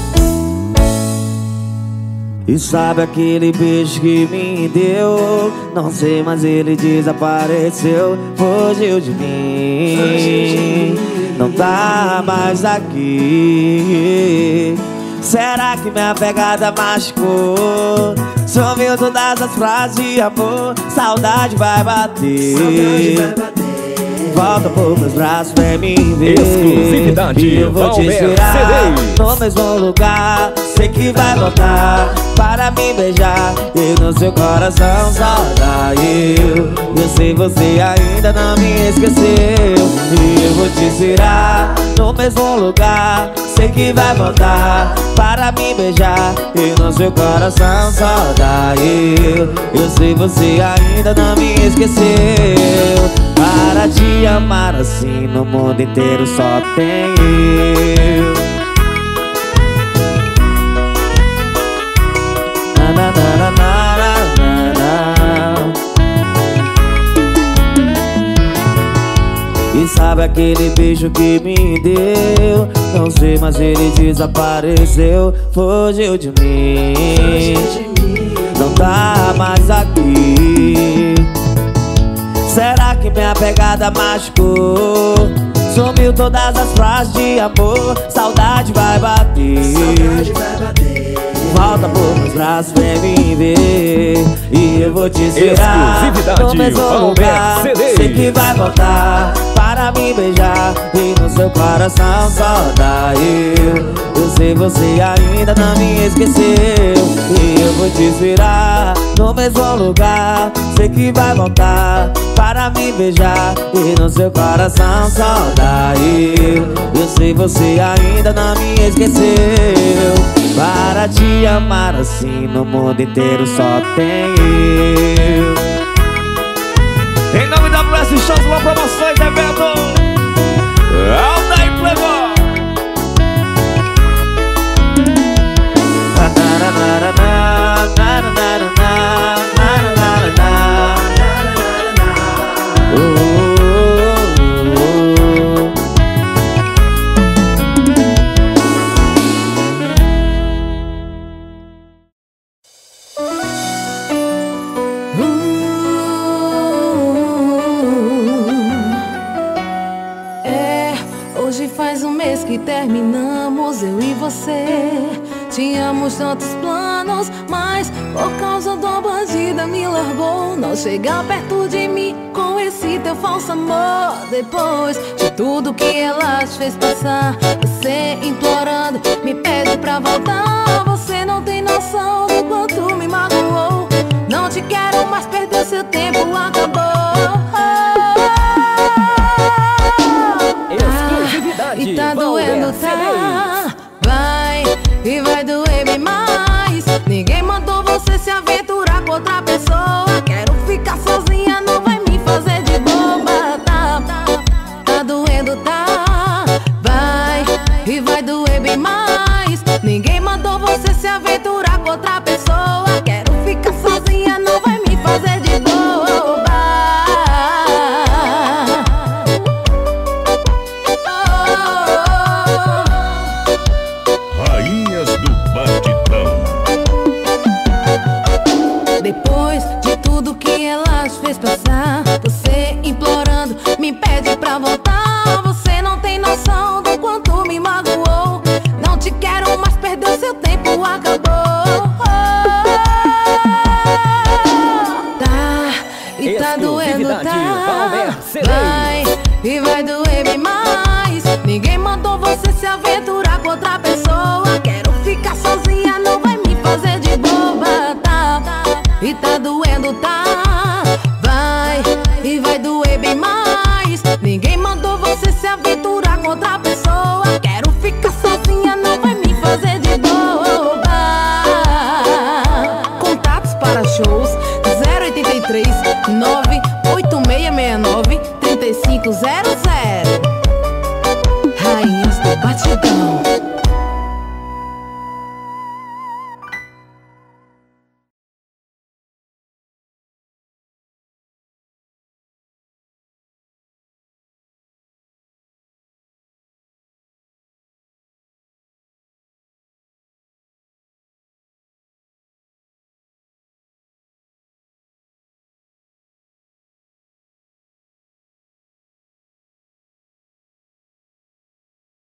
E sabe aquele beijo que me deu? Não sei, mas ele desapareceu. Fugiu de mim, não tá mais aqui. Será que minha pegada machucou? Sumiu todas as frases de amor. Saudade vai bater. Volta por meus braços pra me ver. Exclusividade, e eu vou te esperar no mesmo lugar. Sei que vai voltar para me beijar. E no seu coração só dá eu. Eu sei você ainda não me esqueceu. E eu vou te esperar no mesmo lugar. Sei que vai voltar para me beijar. E no seu coração só dá eu. Eu sei você ainda não me esqueceu. Para te amar assim no mundo inteiro só tem eu. Na, na, na, na, na, na, na. E sabe aquele beijo que me deu? Não sei, mas ele desapareceu. Fugiu de mim, não tá mais aqui. Será que minha pegada machucou? Sumiu todas as frases de amor. Saudade vai bater. Volta por meus braços, vem me ver. E eu vou te esperar no mesmo lugar. Sei que vai voltar para me beijar. E no seu coração só dá eu. Eu sei você ainda não me esqueceu. E eu vou te esperar no mesmo lugar. Sei que vai voltar para me beijar. E no seu coração só dá eu. Eu sei você ainda não me esqueceu. Para te amar assim no mundo inteiro só tem eu. Em nome da Bless Shows, uma promoções, evento Alta e Playboy. Hoje faz um mês que terminamos, eu e você. Tínhamos tantos planos, mas por causa da bandida me largou. Não chega perto de mim com esse teu falso amor. Depois de tudo que ela te fez passar, você implorando, me pede pra voltar. Você não tem noção do quanto me magoou. Não te quero mais, perder seu tempo, acabou. E tá doendo, tá? Vai e vai doer bem mais. Ninguém mandou você se aventurar com outra pessoa. Quero ficar sozinha, não vai me fazer de boba, tá? Tá doendo, tá? Vai e vai doer bem mais. Ninguém mandou você se aventurar com outra pessoa. Quero ficar sozinha, não vai me fazer de boba. Depois de tudo que ela te fez passar, você implorando, me pede pra voltar. Você não tem noção do quanto me magoou. Não te quero mais, perdeu seu tempo, acabou. Tá, e tá doendo, tá? Vai, e vai doer bem mais. Ninguém mandou você se aventurar com outra pessoa. Quero ficar sozinha, não vai me fazer de boba, tá? E tá doendo, tá? Vai, e vai doer bem mais. Ninguém mandou você se aventurar com outra pessoa. Quero ficar sozinha, não vai me fazer de boba. Contatos para shows zero oito três nove oito seis seis nove três cinco zero